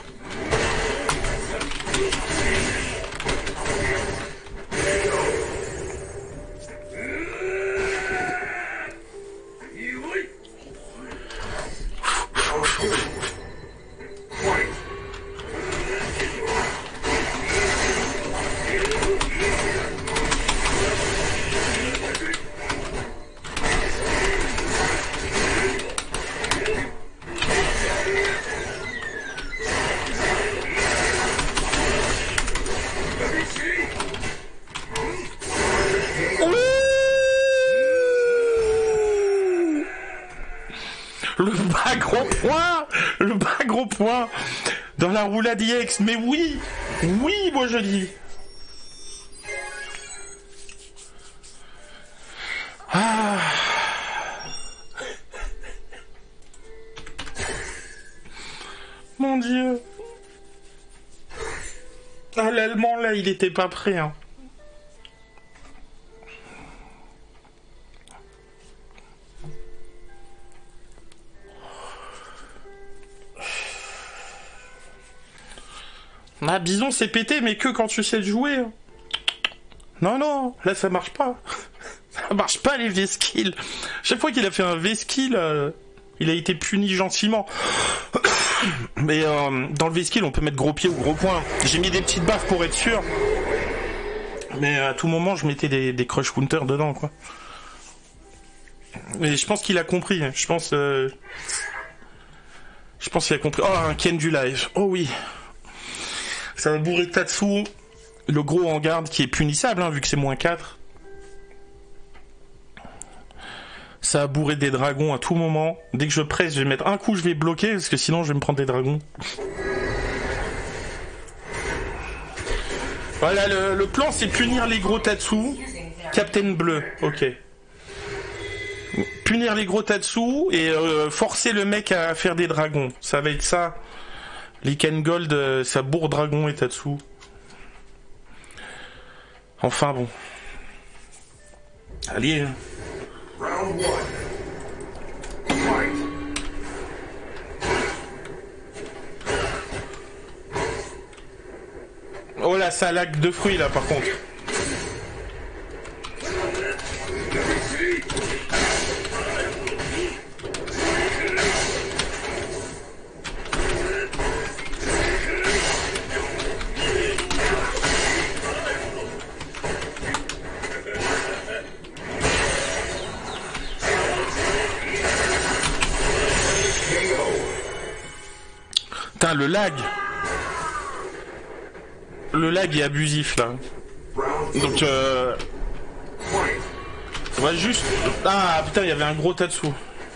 Le bas gros point dans la roulade IX, mais oui, moi je dis. Ah. Mon Dieu. Ah, l'allemand là, il était pas prêt, hein. Ah, Bison, c'est pété, mais que quand tu sais le jouer. Non, là, ça marche pas. Ça marche pas, les V-skills. Chaque fois qu'il a fait un V-skill, il a été puni gentiment. Mais dans le V-skill, on peut mettre gros pied ou gros poing. J'ai mis des petites baffes pour être sûr. Mais à tout moment, je mettais des crush counters dedans, quoi. Mais je pense qu'il a compris. Je pense qu'il a compris. Oh, un Ken du live. Oh oui. Ça va bourrer Tatsu, le gros en garde qui est punissable, hein, vu que c'est -4. Ça a bourré des dragons à tout moment. Dès que je presse, je vais mettre un coup, je vais bloquer, parce que sinon je vais me prendre des dragons. Voilà, le plan, c'est punir les gros Tatsu. Captain Bleu, ok. Punir les gros Tatsu et forcer le mec à faire des dragons. Ça va être ça. Lycan Gold, ça bourre dragon et Tatsu. Enfin bon. Allez. Round one. Fight. Oh là, ça lag de fruits là par contre. Putain, le lag. Le lag est abusif là. Donc on va juste... Ah putain, il y avait un gros Tatsu.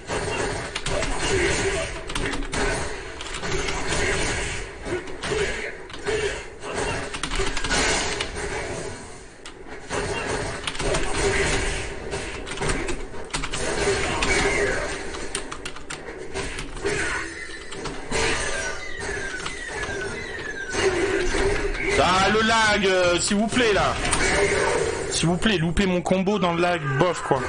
Ah le lag, s'il vous plaît là. S'il vous plaît, loupez mon combo dans le lag, bof quoi.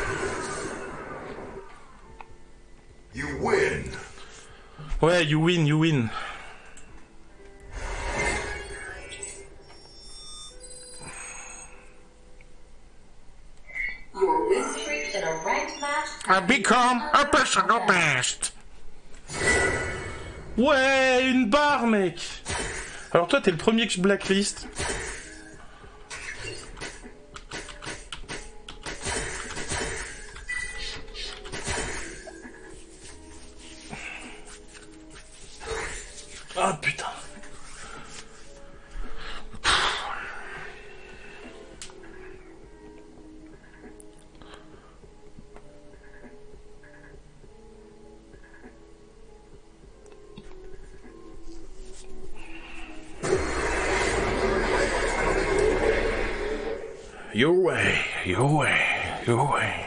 You win. Ouais, you win, you win. Your win streak in a ranked match I become a personal best. Ouais, une barre mec. Alors toi t'es le premier que je blacklist. Ah putain. Your way, your way, your way.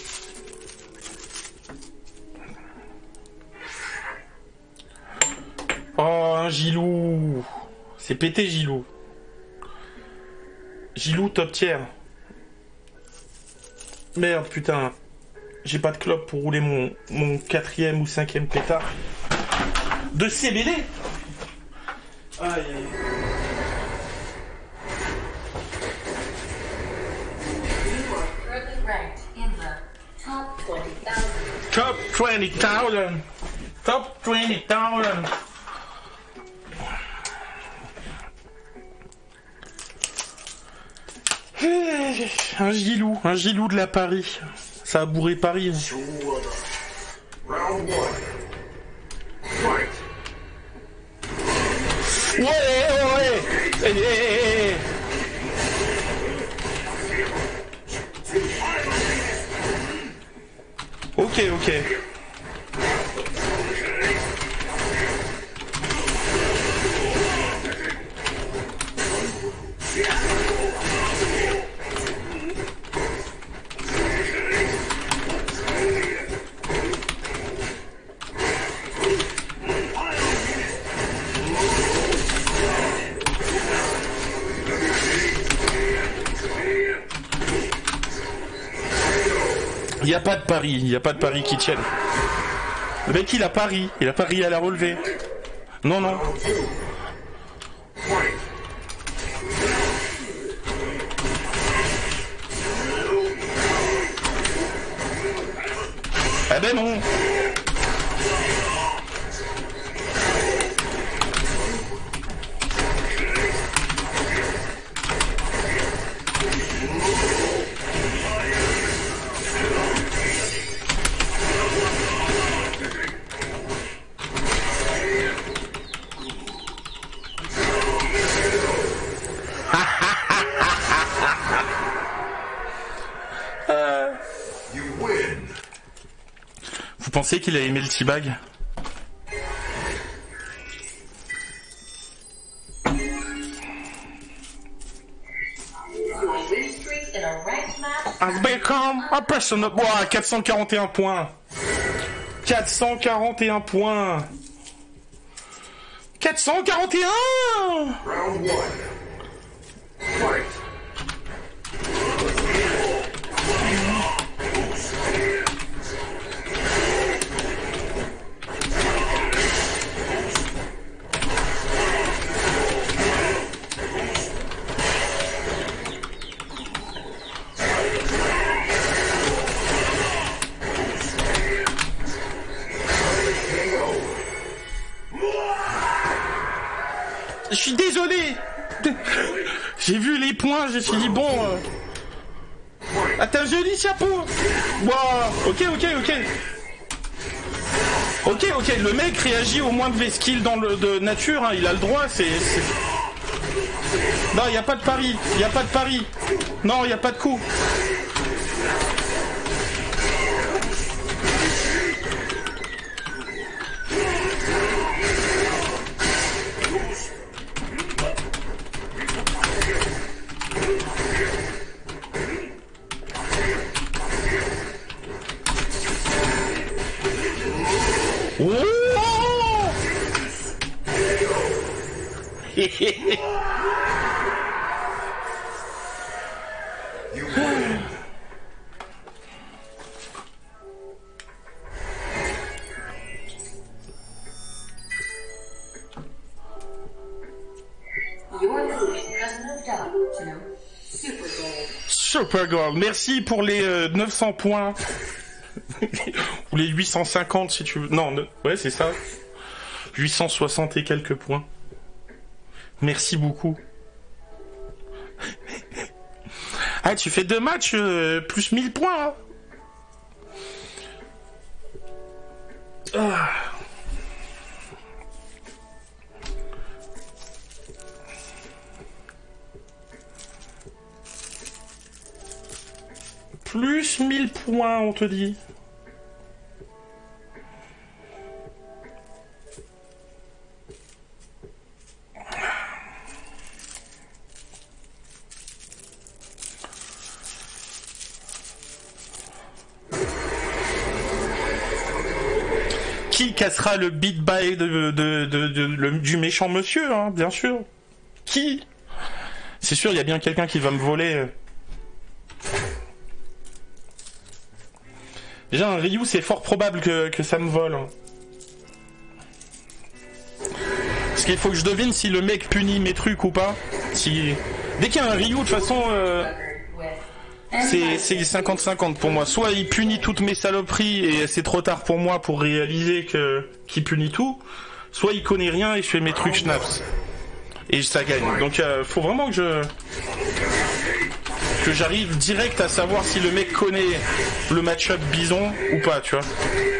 Oh, un Gilou. C'est pété, Gilou. Gilou top tier. Merde, putain. J'ai pas de clope pour rouler mon 4e ou 5e pétard. De CBD. Aïe, aïe. you are currently ranked in the top 20,000. Top 20,000. Top 20,000. Un Gilou de la Paris. Ça a bourré Paris. Two other. Round one. Fight. Ouais. Ok. Il n'y a pas de pari qui tienne. Le mec il a pari à la relevée. Non. Fight. Eh ben non. You win. pensez qu'il a aimé le teabag? Your win streak in a ranked match. Has become a person of... Ouah, 441 points. 441 points. 441. Round one. Fight. Je suis désolé. J'ai vu les points, je me suis dit bon... Ah, t'as un joli chapeau. Wow. Ok. Ok, le mec réagit au moindre skill dans le de nature, hein, il a le droit, c'est... Non, y a pas de pari, Non, y a pas de coup. You win. Your losing has moved up to Super Gold. Super Gold, merci pour les 900 points. Ou les 850 si tu veux. Non, ouais, c'est ça. 860 et quelques points. Merci beaucoup. Ah, tu fais 2 matchs, plus 1000 points. Hein. Ah. Plus 1000 points, on te dit. Qui cassera le beat by du méchant monsieur, hein, bien sûr. Qui? C'est sûr, il y a bien quelqu'un qui va me voler. Déjà, un Ryu, c'est fort probable que ça me vole. Parce qu'il faut que je devine si le mec punit mes trucs ou pas. Si... Dès qu'il y a un Ryu, de toute façon, c'est 50-50 pour moi. Soit il punit toutes mes saloperies et c'est trop tard pour moi pour réaliser qu'il punit tout. Soit il connaît rien et je fais mes trucs schnaps. Et ça gagne. Donc faut vraiment que j'arrive direct à savoir si le mec connaît le match-up bison ou pas, tu vois.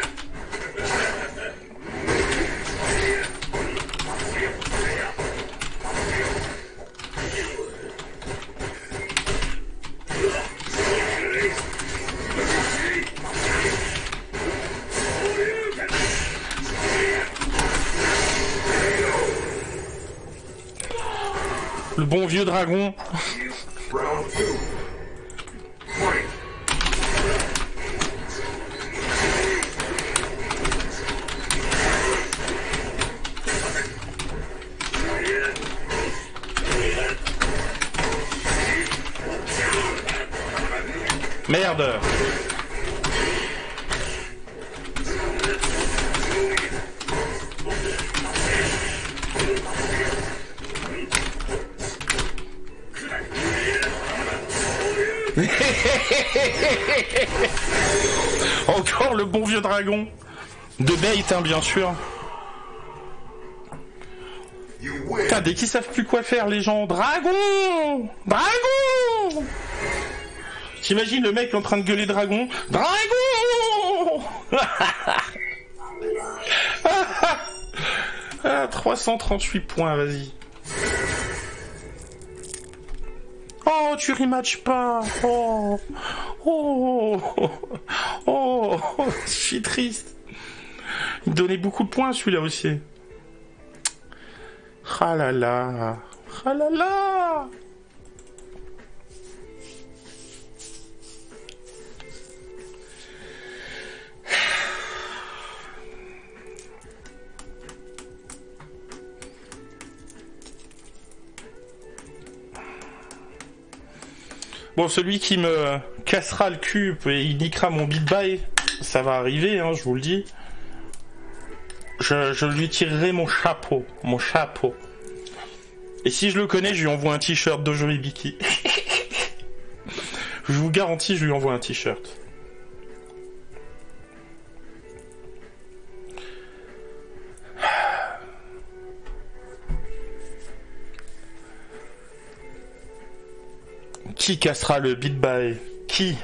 Le bon vieux dragon. Round two. Fight. Merde. Encore le bon vieux dragon. De bait, hein, bien sûr. You win. Putain, dès qu'ils savent plus quoi faire, les gens. Dragon! Dragon! T'imagines le mec en train de gueuler dragon? Dragon! Ah, 338 points, vas-y. Oh, tu rematches pas. Oh, oh, oh, oh, je suis triste. Il donnait beaucoup de points celui-là aussi. Ah là là. Ah là là. Bon, celui qui me cassera le cul et il niquera mon beat by, ça va arriver, hein, je vous le dis. Je lui tirerai mon chapeau. Mon chapeau. Et si je le connais, je lui envoie un t-shirt Dojo Ibiki. Je vous garantis, je lui envoie un t-shirt. Qui cassera le beat by? Qui?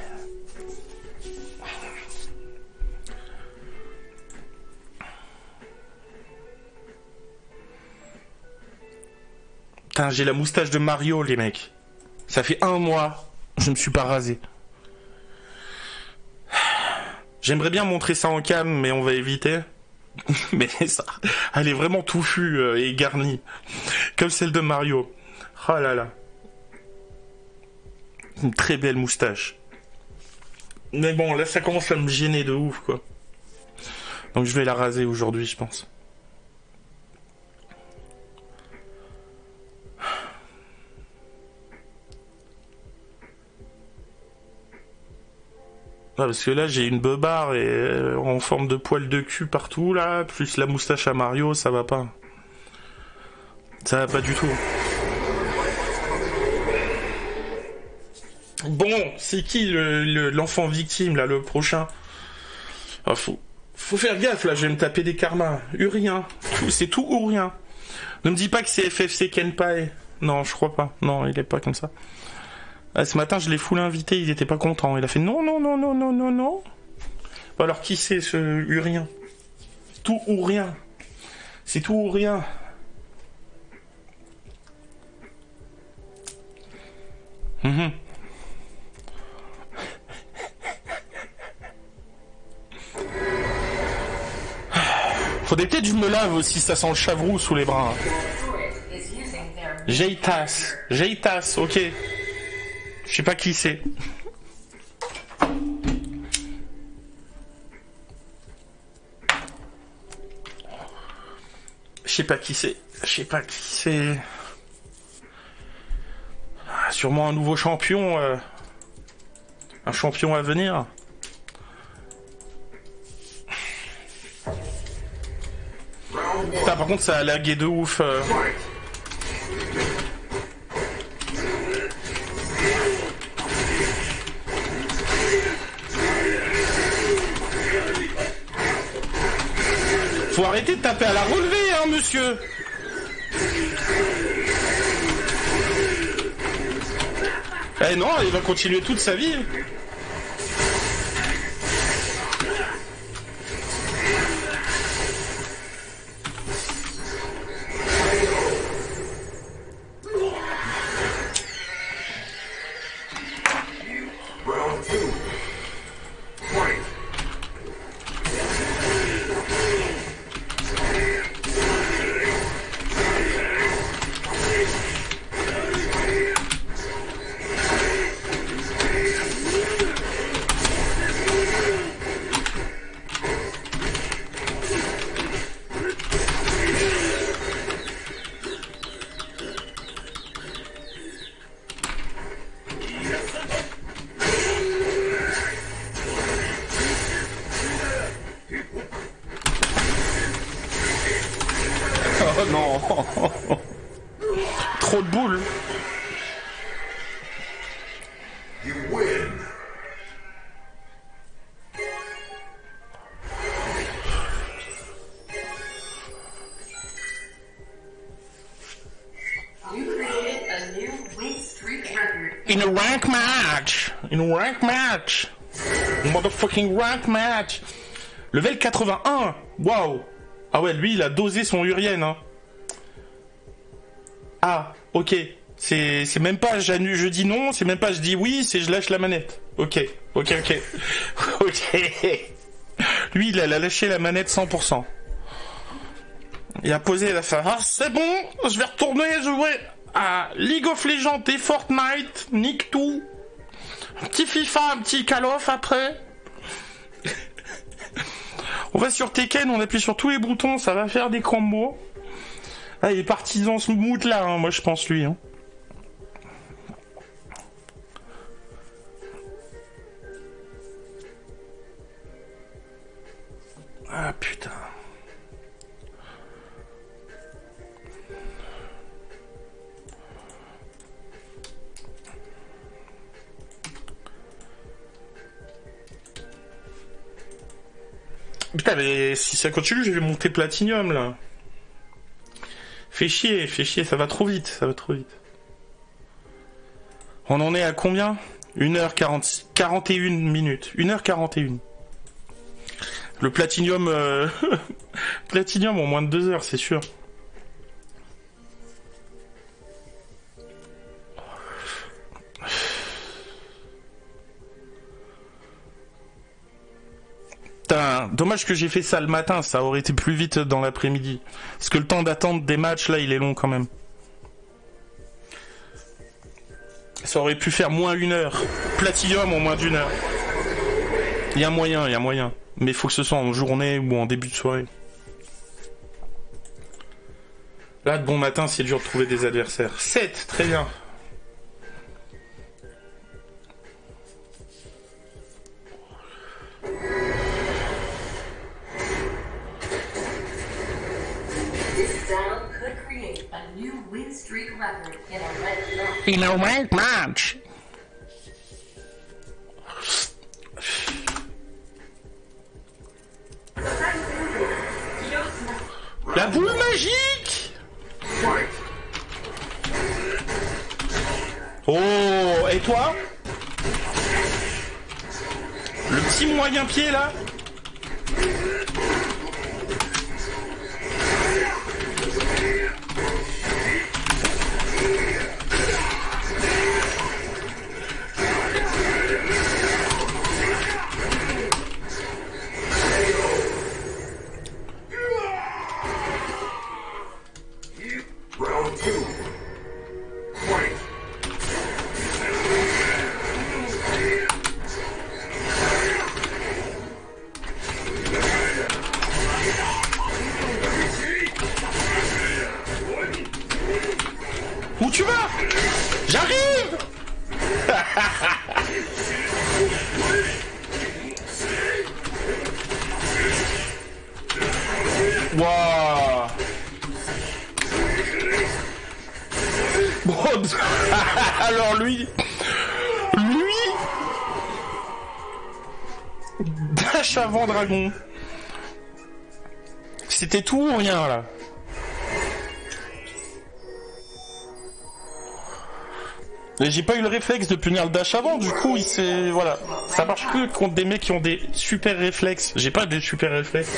Putain, j'ai la moustache de Mario, les mecs. Ça fait 1 mois, je me suis pas rasé. J'aimerais bien montrer ça en cam, mais on va éviter. Mais ça, elle est vraiment touffue et garnie. Comme celle de Mario. Oh là là. Une très belle moustache. Mais bon, là, ça commence à me gêner de ouf, quoi. Donc je vais la raser aujourd'hui, je pense. Ah, parce que là, j'ai une beubare et en forme de poil de cul partout, là, plus la moustache à Mario, ça va pas. Ça va pas du tout. Bon, c'est qui l'enfant victime, là, le prochain? Ah, faut faire gaffe, là, je vais me taper des karmas. Urien. C'est tout ou rien. Ne me dis pas que c'est FFC Kenpai. Non, je crois pas. Non, il est pas comme ça. Ah, ce matin, je l'ai full invité, il était pas content. Il a fait non, non, non, non, non, non, non. Bon, alors, qui c'est, ce Urien? Tout ou rien. C'est tout ou rien. Faudrait peut-être que je me lave aussi, ça sent le chavroux sous les bras. Jeitas, ok. Je sais pas qui c'est. Je sais pas qui c'est. Ah, sûrement un nouveau champion. Un champion à venir. Putain, par contre, ça a lagué de ouf. Faut arrêter de taper à la relevée, hein, monsieur. Eh non, il va continuer toute sa vie. Oh non. Trop de boules. You win. You created a new win streak record. In a rank match. Motherfucking rank match. Level 81. Waouh. Ah ouais, lui, il a dosé son Urien, hein. Ah, ok. C'est même pas je dis non, c'est même pas je dis oui, c'est je lâche la manette. Ok. Ok. Lui, il a lâché la manette 100%. Il a posé, il a fait, ah, c'est bon, je vais retourner jouer à League of Legends et Fortnite, nique tout. Un petit FIFA, un petit Call of après. On va sur Tekken, on appuie sur tous les boutons, ça va faire des combos. Ah, il est parti dans ce mood là, hein, moi je pense lui. Hein. Ah putain. Putain, mais si ça continue, je vais monter Platinium, là. Fais chier, ça va trop vite, ça va trop vite. On en est à combien 1h40, 41 minutes. 1h41. Le Platinium... Platinium en moins de 2 heures, c'est sûr. Putain, dommage que j'ai fait ça le matin, ça aurait été plus vite dans l'après-midi. Parce que le temps d'attente des matchs, là, il est long quand même. Ça aurait pu faire moins 1 heure. Platinium en moins d'1 heure. Il y a moyen. Mais il faut que ce soit en journée ou en début de soirée. Là, de bon matin, c'est dur de trouver des adversaires. 7, très bien. In a red match. La boule magique. Oh, et toi? Le petit moyen pied là? Où tu vas? J'arrive. Waouh. Bon, alors lui, dash avant dragon. C'était tout ou rien là? Et j'ai pas eu le réflexe de punir le dash avant, du coup il s'est... Voilà. Ça marche que contre des mecs qui ont des super réflexes. J'ai pas des super réflexes.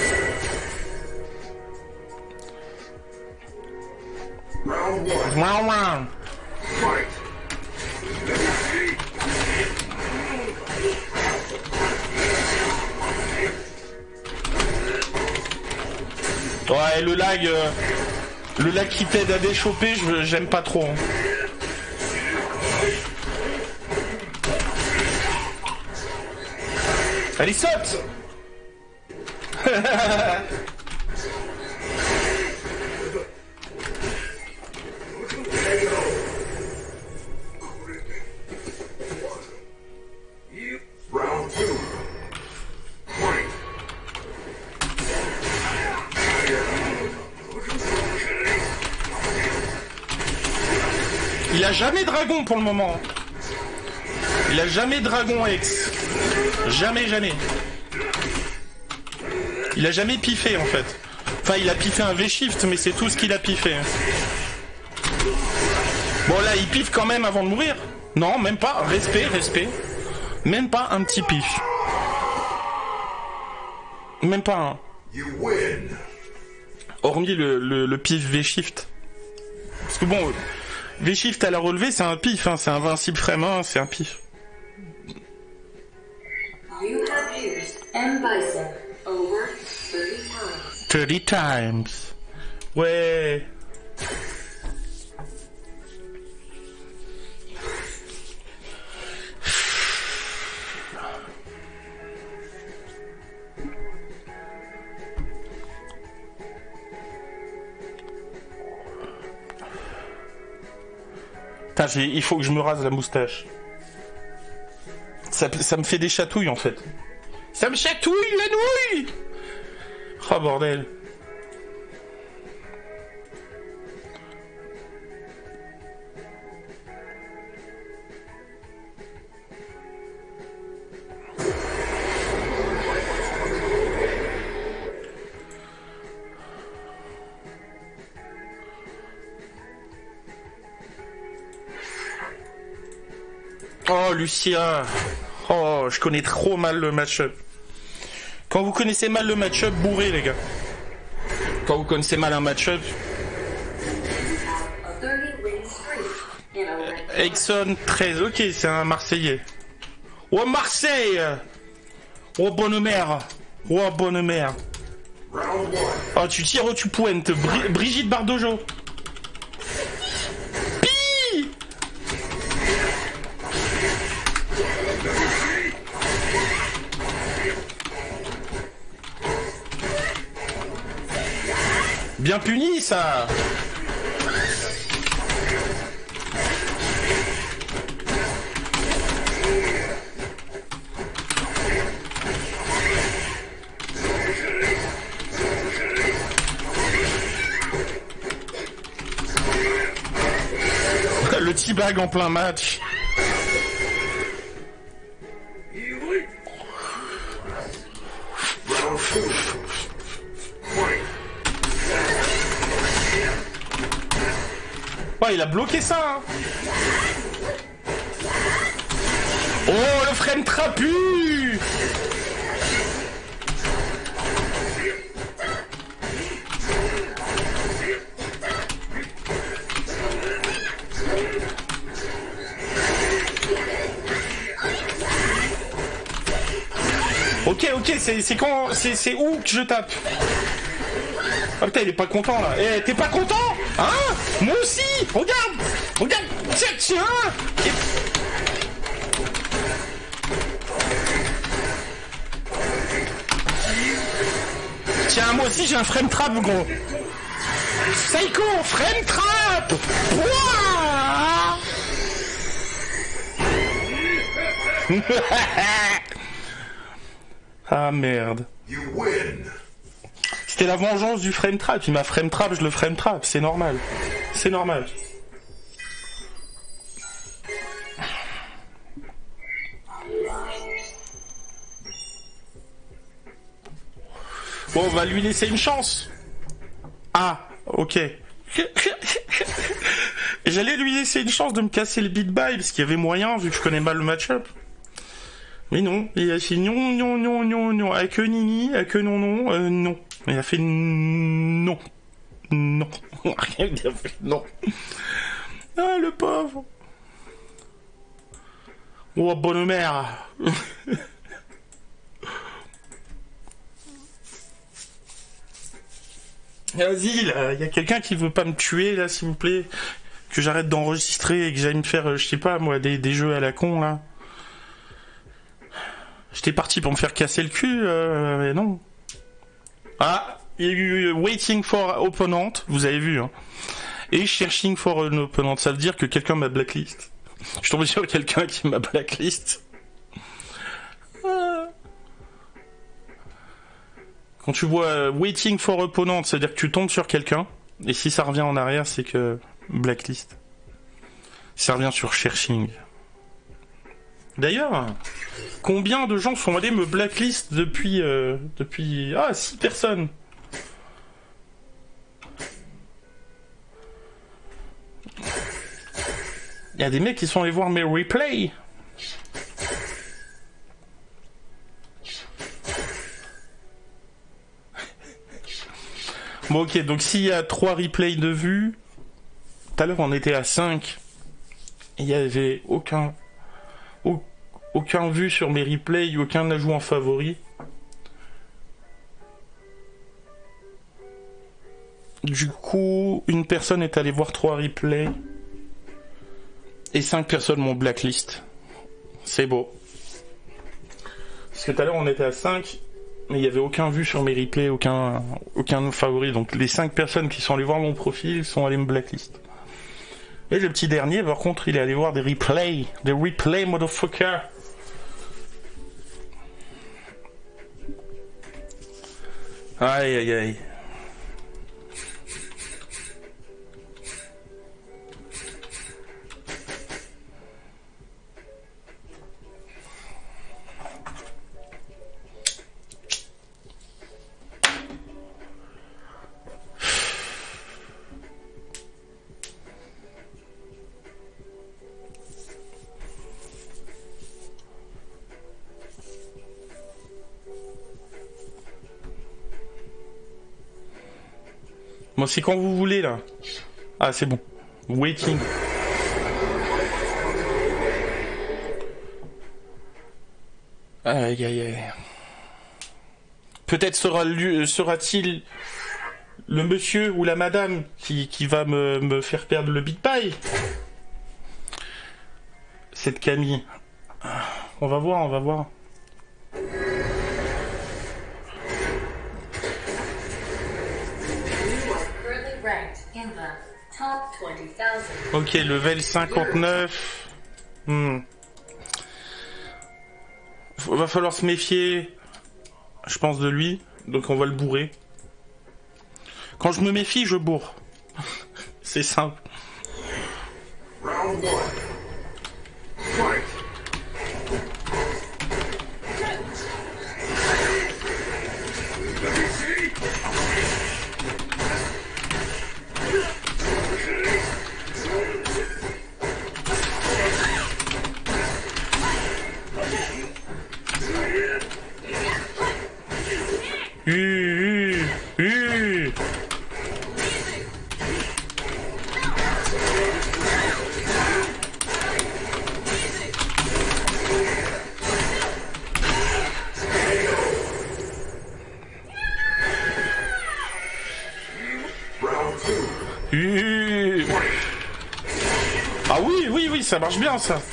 Ouais, le lag qui t'aide à déchoper, j'aime pas trop. Hein. Allez, saute. Il a jamais dragon pour le moment. Il a jamais dragon X. Jamais. Il a jamais piffé en fait. Enfin, il a piffé un V-Shift, mais c'est tout ce qu'il a piffé. Bon là, il piffe quand même avant de mourir. Non, même pas. Respect. Même pas un petit pif. Même pas un. Hormis le pif V-Shift. Parce que bon, V-Shift à la relevée, c'est un pif, hein, c'est invincible vraiment, c'est un pif. You have used M. Bison over 30 times. Ouais. Putain, il faut que je me rase la moustache. Ça me fait des chatouilles en fait. Ça me chatouille la nouille. Oh bordel. Oh Lucien. Oh, je connais trop mal le match-up. Quand vous connaissez mal le match-up, bourré les gars. Quand vous connaissez mal un match-up. Exxon 13, ok, c'est un Marseillais. Oh Marseille. Oh bonne mère. Oh bonne mère. Oh tu tires ou tu pointes. Brigitte Bardojo. Bien puni ça. Le teabag en plein match. Ouais, il a bloqué ça, hein. Oh, le frame trapu. Ok, c'est où que je tape? Ah putain, il est pas content là. Eh, t'es pas content? Hein? Moi aussi. Regarde. Tiens. Tiens, moi aussi j'ai un frame trap, gros. Psycho, frame trap. Ouah. Ah merde. C'était la vengeance du frame trap. Il m'a frame trap, je le frame trap. C'est normal. Bon, on va lui laisser une chance. Ah, ok. J'allais lui laisser une chance de me casser le beat by parce qu'il y avait moyen vu que je connais mal le match-up. Mais non, il a fait non, avec Nini, avec non. Il a fait non. Il a fait non. Ah, le pauvre. Oh, bonne mère. Vas-y, là, il y a quelqu'un qui veut pas me tuer, là, s'il vous plaît. Que j'arrête d'enregistrer et que j'aille me faire, je sais pas, moi, des jeux à la con, là. J'étais parti pour me faire casser le cul, mais non. Ah, il y a eu Waiting for Opponent, vous avez vu, hein. Et Searching for an Opponent, ça veut dire que quelqu'un m'a blacklist. Je suis tombé sur quelqu'un qui m'a blacklist. Quand tu vois Waiting for Opponent, ça veut dire que tu tombes sur quelqu'un. Et si ça revient en arrière, c'est que blacklist. Ça revient sur Searching. D'ailleurs, combien de gens sont allés me blacklist depuis... 6 personnes. Il y a des mecs qui sont allés voir mes replays. Bon, ok, donc s'il y a 3 replays de vues, tout à l'heure on était à 5. Il n'y avait aucun vue sur mes replays, aucun ajout en favori. Du coup, une personne est allée voir 3 replays. Et 5 personnes m'ont blacklist. C'est beau. Parce que tout à l'heure, on était à 5, mais il n'y avait aucun vu sur mes replays, aucun favori. Donc les 5 personnes qui sont allées voir mon profil sont allées me blacklist. Et le petit dernier, par contre, il est allé voir des replays. Des replays, motherfucker. Aïe, aïe, aïe. Bon, c'est quand vous voulez, là. Ah, c'est bon. Waiting. Aïe, aïe, aïe. Peut-être sera-t-il le monsieur ou la madame qui va me faire perdre le Big Pie. Cette Camille. On va voir, on va voir. In the top 20,000. Ok, level 59. Va falloir se méfier, je pense, de lui. Donc on va le bourrer. Quand je me méfie, je bourre. C'est simple. Round 1. Fight. Let me see. Ah oui, oui, oui, ça marche bien, ça.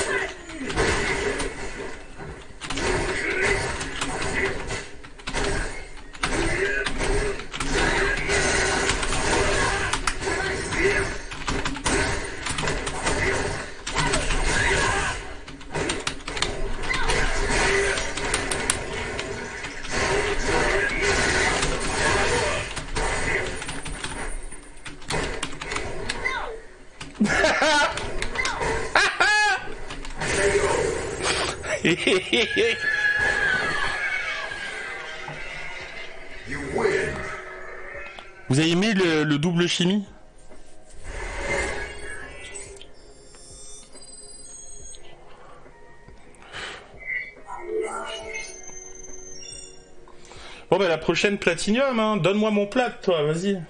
You win. Vous avez aimé le double chimie? Bon bah la prochaine Platinium, hein. Donne-moi mon plat, toi, vas-y.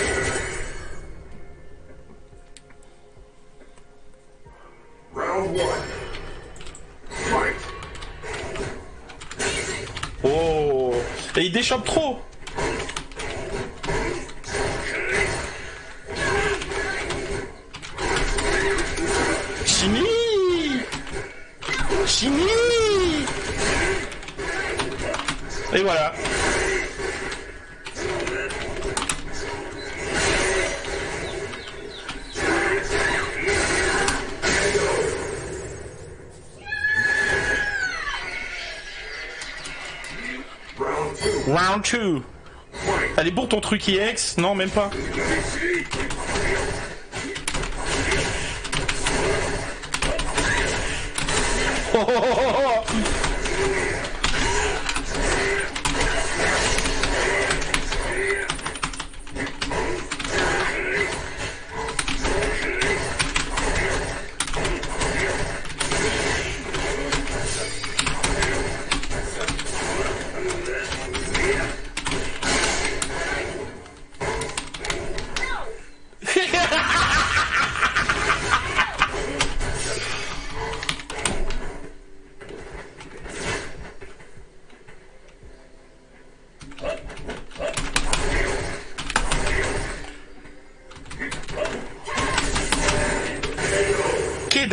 Round 1. Fight. Oh, et il déchoppe trop. Chimie, chimie. Et voilà. Round 2. Allez, bourre ton truc EX. Non, même pas. Oh, oh, oh, oh.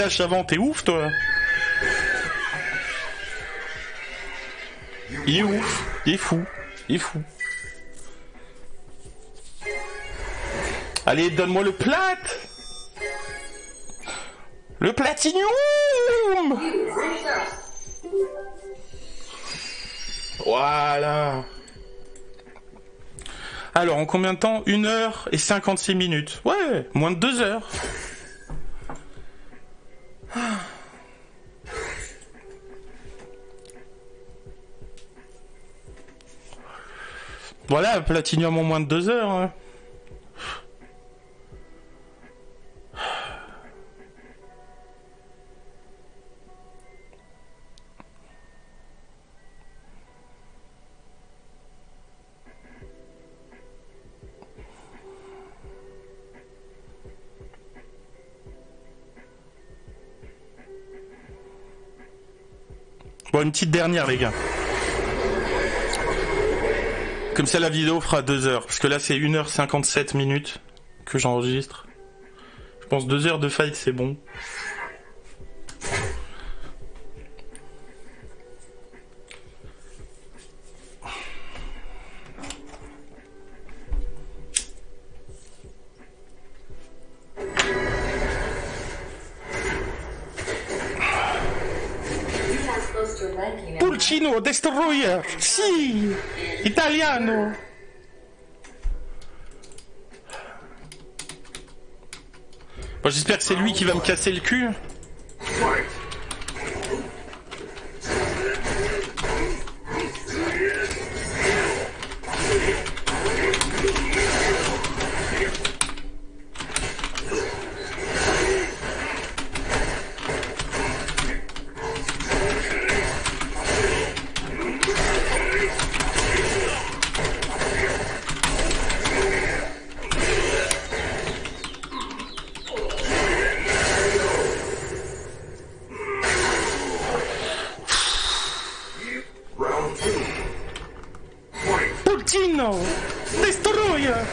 dash avant, t'es ouf toi. Il est ouf, il est fou, il est fou. Allez, donne-moi le plat. Le platinium. Voilà. Alors, en combien de temps? 1h56. Ouais, moins de 2 heures. Voilà, Platinium en moins de 2 heures. Hein. Bon, une petite dernière, les gars. Comme ça, la vidéo fera 2 heures. Parce que là, c'est 1h57 que j'enregistre. Je pense 2 heures de fight, c'est bon. Pulcino Destroyer, si, italiano. Bon, j'espère que c'est lui qui va me casser le cul. Fight! Round 2. Fight! Pulcino Destroyer.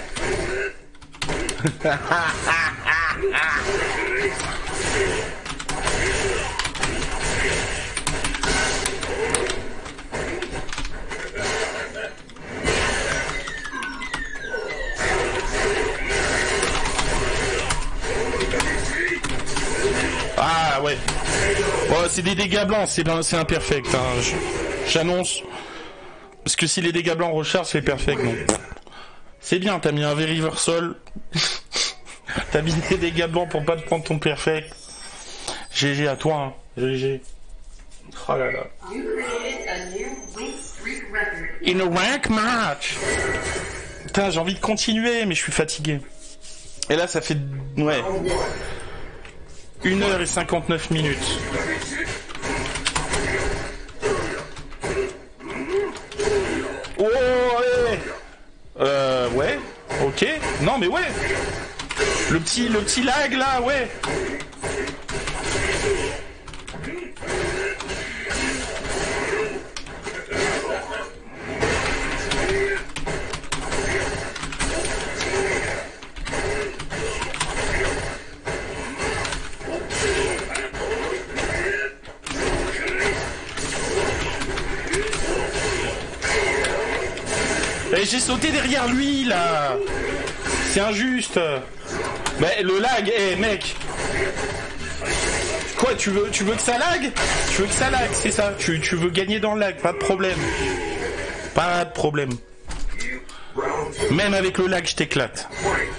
Ah ouais. Bon, c'est des dégâts blancs, c'est imperfect. Hein. J'annonce. Parce que si les dégâts blancs rechargent, c'est perfect. Donc. C'est bien, t'as mis un V-Reversal. T'as mis des dégâts blancs pour pas te prendre ton perfect. GG à toi, hein. GG. Oh là là. You created a new win streak record. In a rank match. Putain, j'ai envie de continuer, mais je suis fatigué. Et là, ça fait... Ouais. 1h59. Oh, ouais. Ouais. Ok. Non, mais ouais. Le petit lag, là, ouais. Et j'ai sauté derrière lui là. C'est injuste. Mais le lag, mec. Quoi, tu veux que ça lag? Tu veux que ça lag, c'est ça. Tu veux gagner dans le lag, pas de problème. Pas de problème. Même avec le lag, je t'éclate. Fight!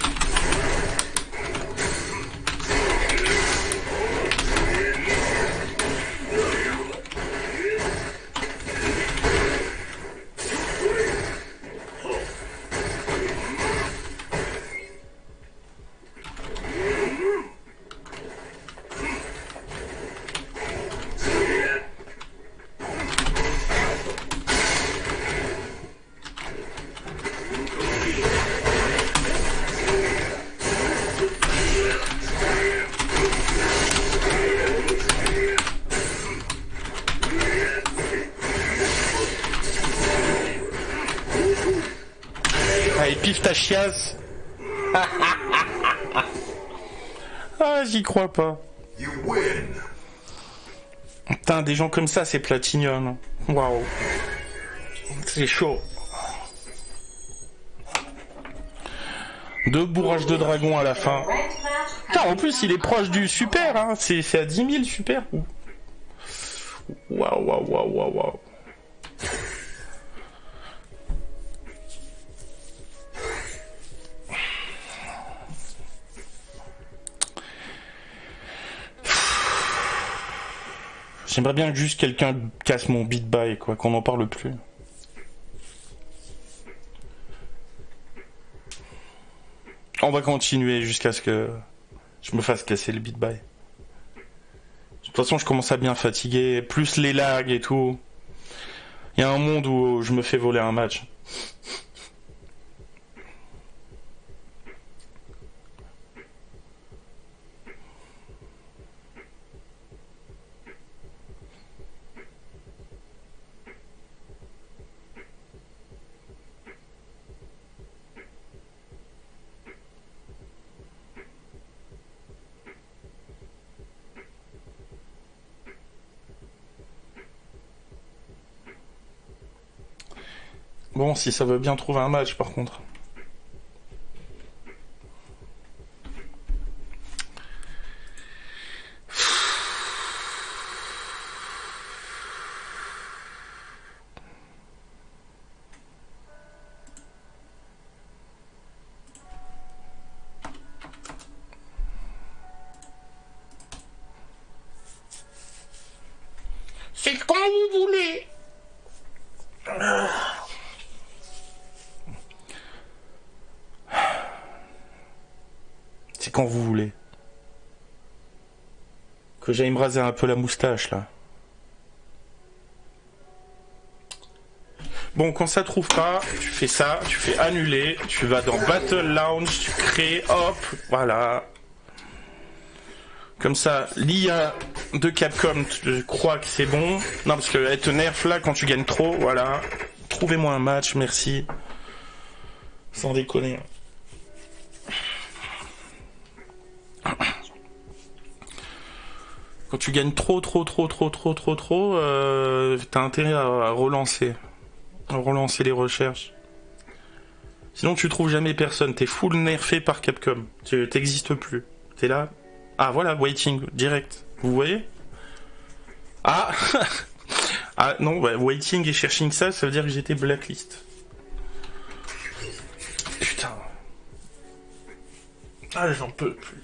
Allez, pif ta chiasse. Ah, j'y crois pas. You win. Putain, des gens comme ça, c'est Platinum. Waouh. C'est chaud. 2 bourrages de dragon à la fin. Putain, en plus, il est proche du super, hein. C'est à 10 000 super. Waouh, waouh, waouh, waouh, waouh. J'aimerais bien que juste quelqu'un casse mon beat by, quoi, qu'on n'en parle plus. On va continuer jusqu'à ce que je me fasse casser le beat by. De toute façon, je commence à bien fatiguer, plus les lags et tout. Il y a un monde où je me fais voler un match. Bon, si ça veut bien trouver un match, par contre. C'est quand vous voulez. C'est quand vous voulez. Que j'aille me raser un peu la moustache, là. Bon, quand ça trouve pas, tu fais ça, tu fais annuler, tu vas dans Battle Lounge, tu crées, hop, voilà. Comme ça, l'IA de Capcom, je crois que c'est bon. Non, parce qu'elle te nerf là quand tu gagnes trop, voilà. Trouvez-moi un match, merci. Sans déconner. Quand tu gagnes trop, t'as intérêt à relancer. À relancer les recherches. Sinon tu trouves jamais personne, t'es full nerfé par Capcom. Tu t'existes plus. T'es là. Ah voilà, waiting, direct. Vous voyez? Ah ah non, ouais, waiting et cherching ça veut dire que j'étais blacklist. Putain. Ah, j'en peux plus.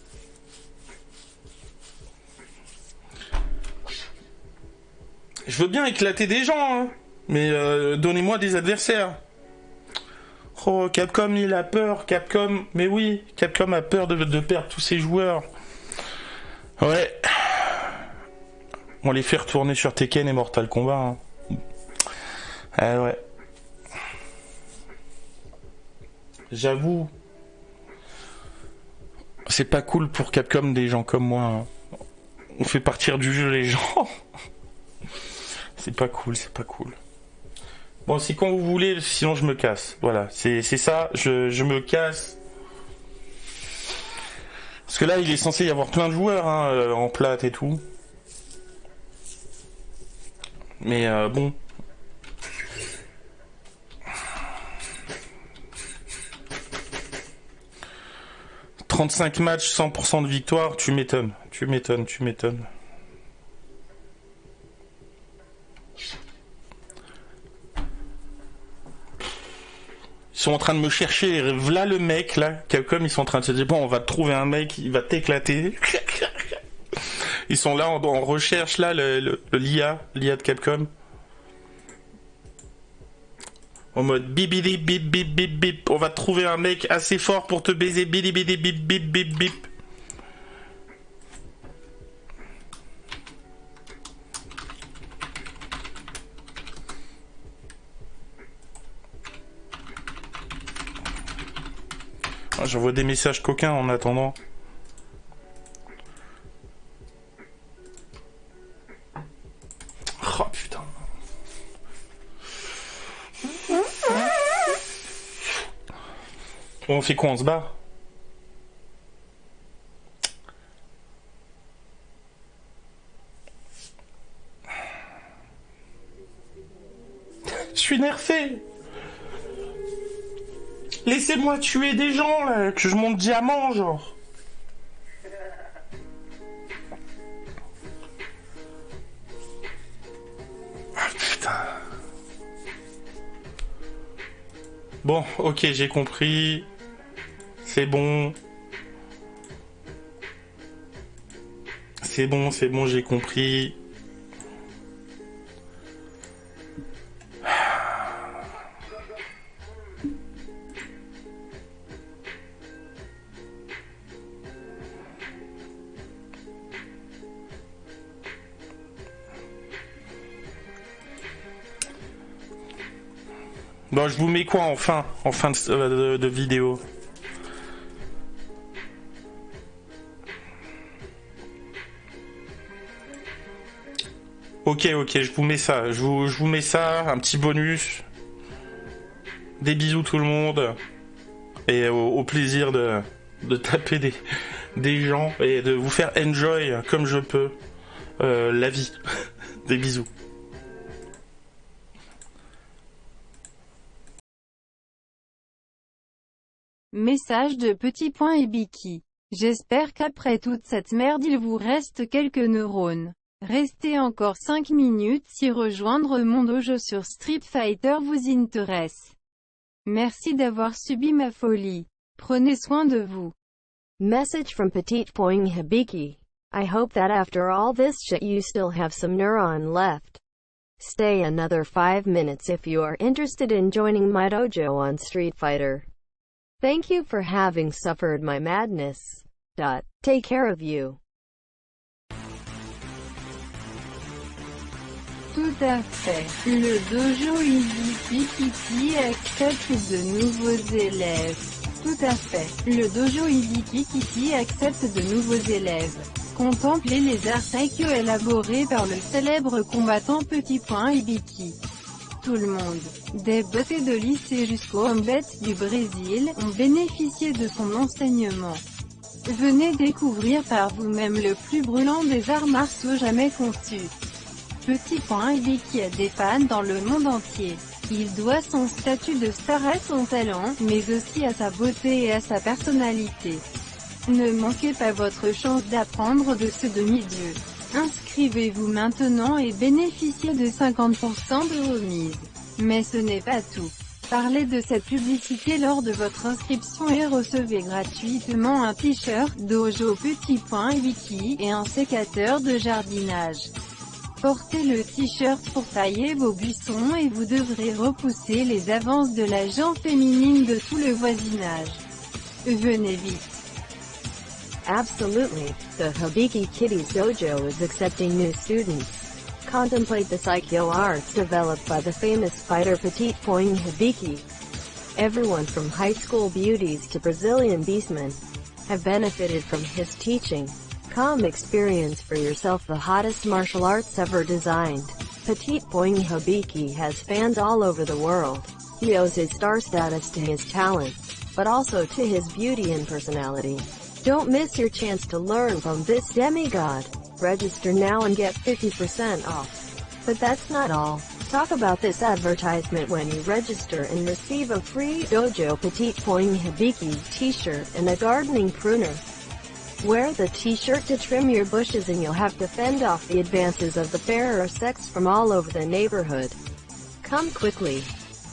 Je veux bien éclater des gens, hein, mais donnez-moi des adversaires. Oh, Capcom, il a peur, Capcom. Mais oui, Capcom a peur de perdre tous ses joueurs. Ouais. On les fait retourner sur Tekken et Mortal Kombat. Hein. Ouais. J'avoue. C'est pas cool pour Capcom des gens comme moi. Hein. On fait partir du jeu les gens. C'est pas cool, c'est pas cool. Bon, c'est quand vous voulez, sinon je me casse. Voilà, c'est ça, je me casse. Parce que là, il est censé y avoir plein de joueurs hein, en plate et tout. Mais bon. « 35 matchs, 100% de victoire, tu m'étonnes. Tu m'étonnes. Ils sont en train de me chercher, voilà le mec là, Capcom, ils sont en train de se dire bon, on va te trouver un mec, il va t'éclater. Ils sont là en recherche là, l'IA de Capcom. En mode bip bip bip bip bip bip bip, on va te trouver un mec assez fort pour te baiser, bip bip bip bip bip bip bip. J'envoie des messages coquins en attendant. Oh putain. Bon, on fait quoi, on se barre? nerfé. Laissez-moi tuer des gens, là, que je monte diamant, genre. Ah, putain. Bon, ok, j'ai compris. C'est bon. C'est bon, j'ai compris. Bon, je vous mets quoi en fin de vidéo? Ok, je vous mets ça. Je vous mets ça, un petit bonus. Des bisous tout le monde. Et au plaisir de taper des gens et de vous faire enjoy comme je peux la vie. Des bisous. Message de Petit Point et Biki. J'espère qu'après toute cette merde il vous reste quelques neurones. Restez encore 5 minutes si rejoindre mon dojo sur Street Fighter vous intéresse. Merci d'avoir subi ma folie. Prenez soin de vous. Message from Petit Point Hibiki. I hope that after all this shit you still have some neuron left. Stay another 5 minutes if you are interested in joining my dojo on Street Fighter. Thank you for having suffered my madness. Take care of you. Tout à fait. Le dojo Easy Kitty accepte de nouveaux élèves. Tout à fait. Le dojo Easy Kitty accepte de nouveaux élèves. Contemplez les arts taikyo élaborés par le célèbre combattant Petit Point Hibiki. Tout le monde, des beautés de lycée jusqu'aux hombettes du Brésil, ont bénéficié de son enseignement. Venez découvrir par vous-même le plus brûlant des arts martiaux jamais conçus. Petit Point Hibiki a des fans dans le monde entier. Il doit son statut de star à son talent, mais aussi à sa beauté et à sa personnalité. Ne manquez pas votre chance d'apprendre de ce demi-dieu. Inscrivez-vous maintenant et bénéficiez de 50% de remise. Mais ce n'est pas tout. Parlez de cette publicité lors de votre inscription et recevez gratuitement un t-shirt Dojo Petit Point Hibiki et un sécateur de jardinage. Portez le t-shirt pour tailler vos buissons et vous devrez repousser les avances de la gent féminine de tout le voisinage. Venez vite. Absolutely, the Hibiki Kitties Dojo is accepting new students. Contemplate the Saikyo arts developed by the famous fighter Petit Point Hibiki. Everyone from high school beauties to Brazilian beastmen have benefited from his teaching. Come experience for yourself the hottest martial arts ever designed. Petit Point Hibiki has fans all over the world. He owes his star status to his talent, but also to his beauty and personality. Don't miss your chance to learn from this demigod. Register now and get 50% off. But that's not all. Talk about this advertisement when you register and receive a free Dojo Petit Point Hibiki t-shirt and a gardening pruner. Wear the t-shirt to trim your bushes and you'll have to fend off the advances of the fairer sex from all over the neighborhood. Come quickly.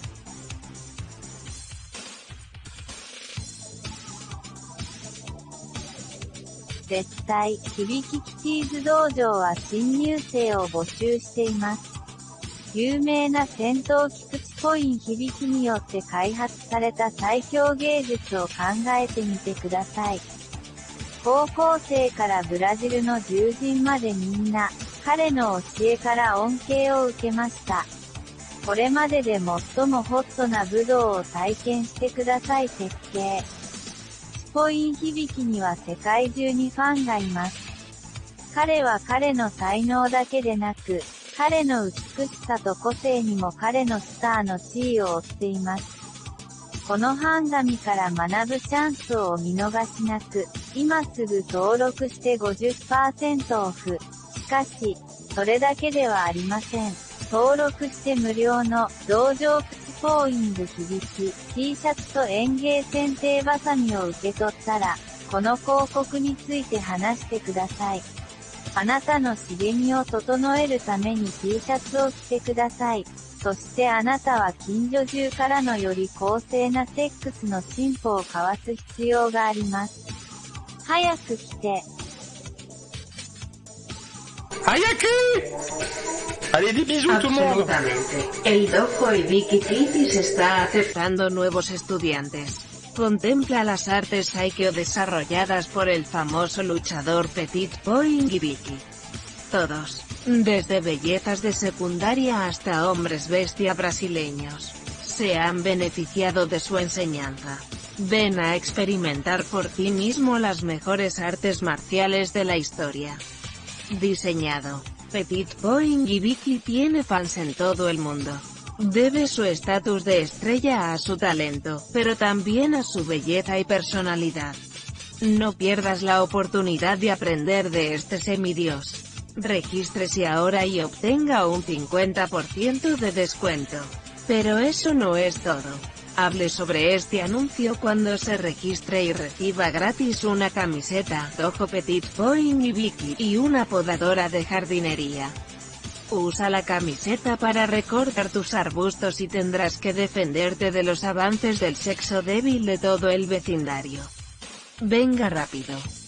絶対、響きキティーズ道場は新入生を募集しています。有名な戦闘機プチコイン響きによって開発された最強芸術を考えてみてください。高校生からブラジルの獣人までみんな、彼の教えから恩恵を受けました。これまでで最もホットな武道を体験してください設計。ポイン響きには世界中にファンがいます。彼は彼の才能だけでなく、彼の美しさと個性にも彼のスターの地位を追っています。この版紙から学ぶチャンスをお見逃しなく、今すぐ登録して 50% オフ。しかし、それだけではありません。 登録して無料の道場プチポーイング響き T シャツと園芸剪定バサミを受け取ったら、この広告について話してください。あなたの茂みを整えるために T シャツを着てください。そしてあなたは近所中からのより公正なセックスの進歩を交わす必要があります。早く来て。 Allez, des bisous tout le monde. Absolutamente. El Dojo Ibikititis está aceptando nuevos estudiantes. Contempla las artes Saikyo desarrolladas por el famoso luchador Petit Point Hibiki. Todos, desde bellezas de secundaria hasta hombres bestia brasileños, se han beneficiado de su enseñanza. Ven a experimentar por ti mismo las mejores artes marciales de la historia. Diseñado, Petit Point Hibiki tiene fans en todo el mundo. Debe su estatus de estrella a su talento, pero también a su belleza y personalidad. No pierdas la oportunidad de aprender de este semidios. Regístrese ahora y obtenga un 50% de descuento. Pero eso no es todo. Hable sobre este anuncio cuando se registre y reciba gratis una camiseta Dojo Petit Point Hibiki y una podadora de jardinería. Usa la camiseta para recortar tus arbustos y tendrás que defenderte de los avances del sexo débil de todo el vecindario. Venga rápido.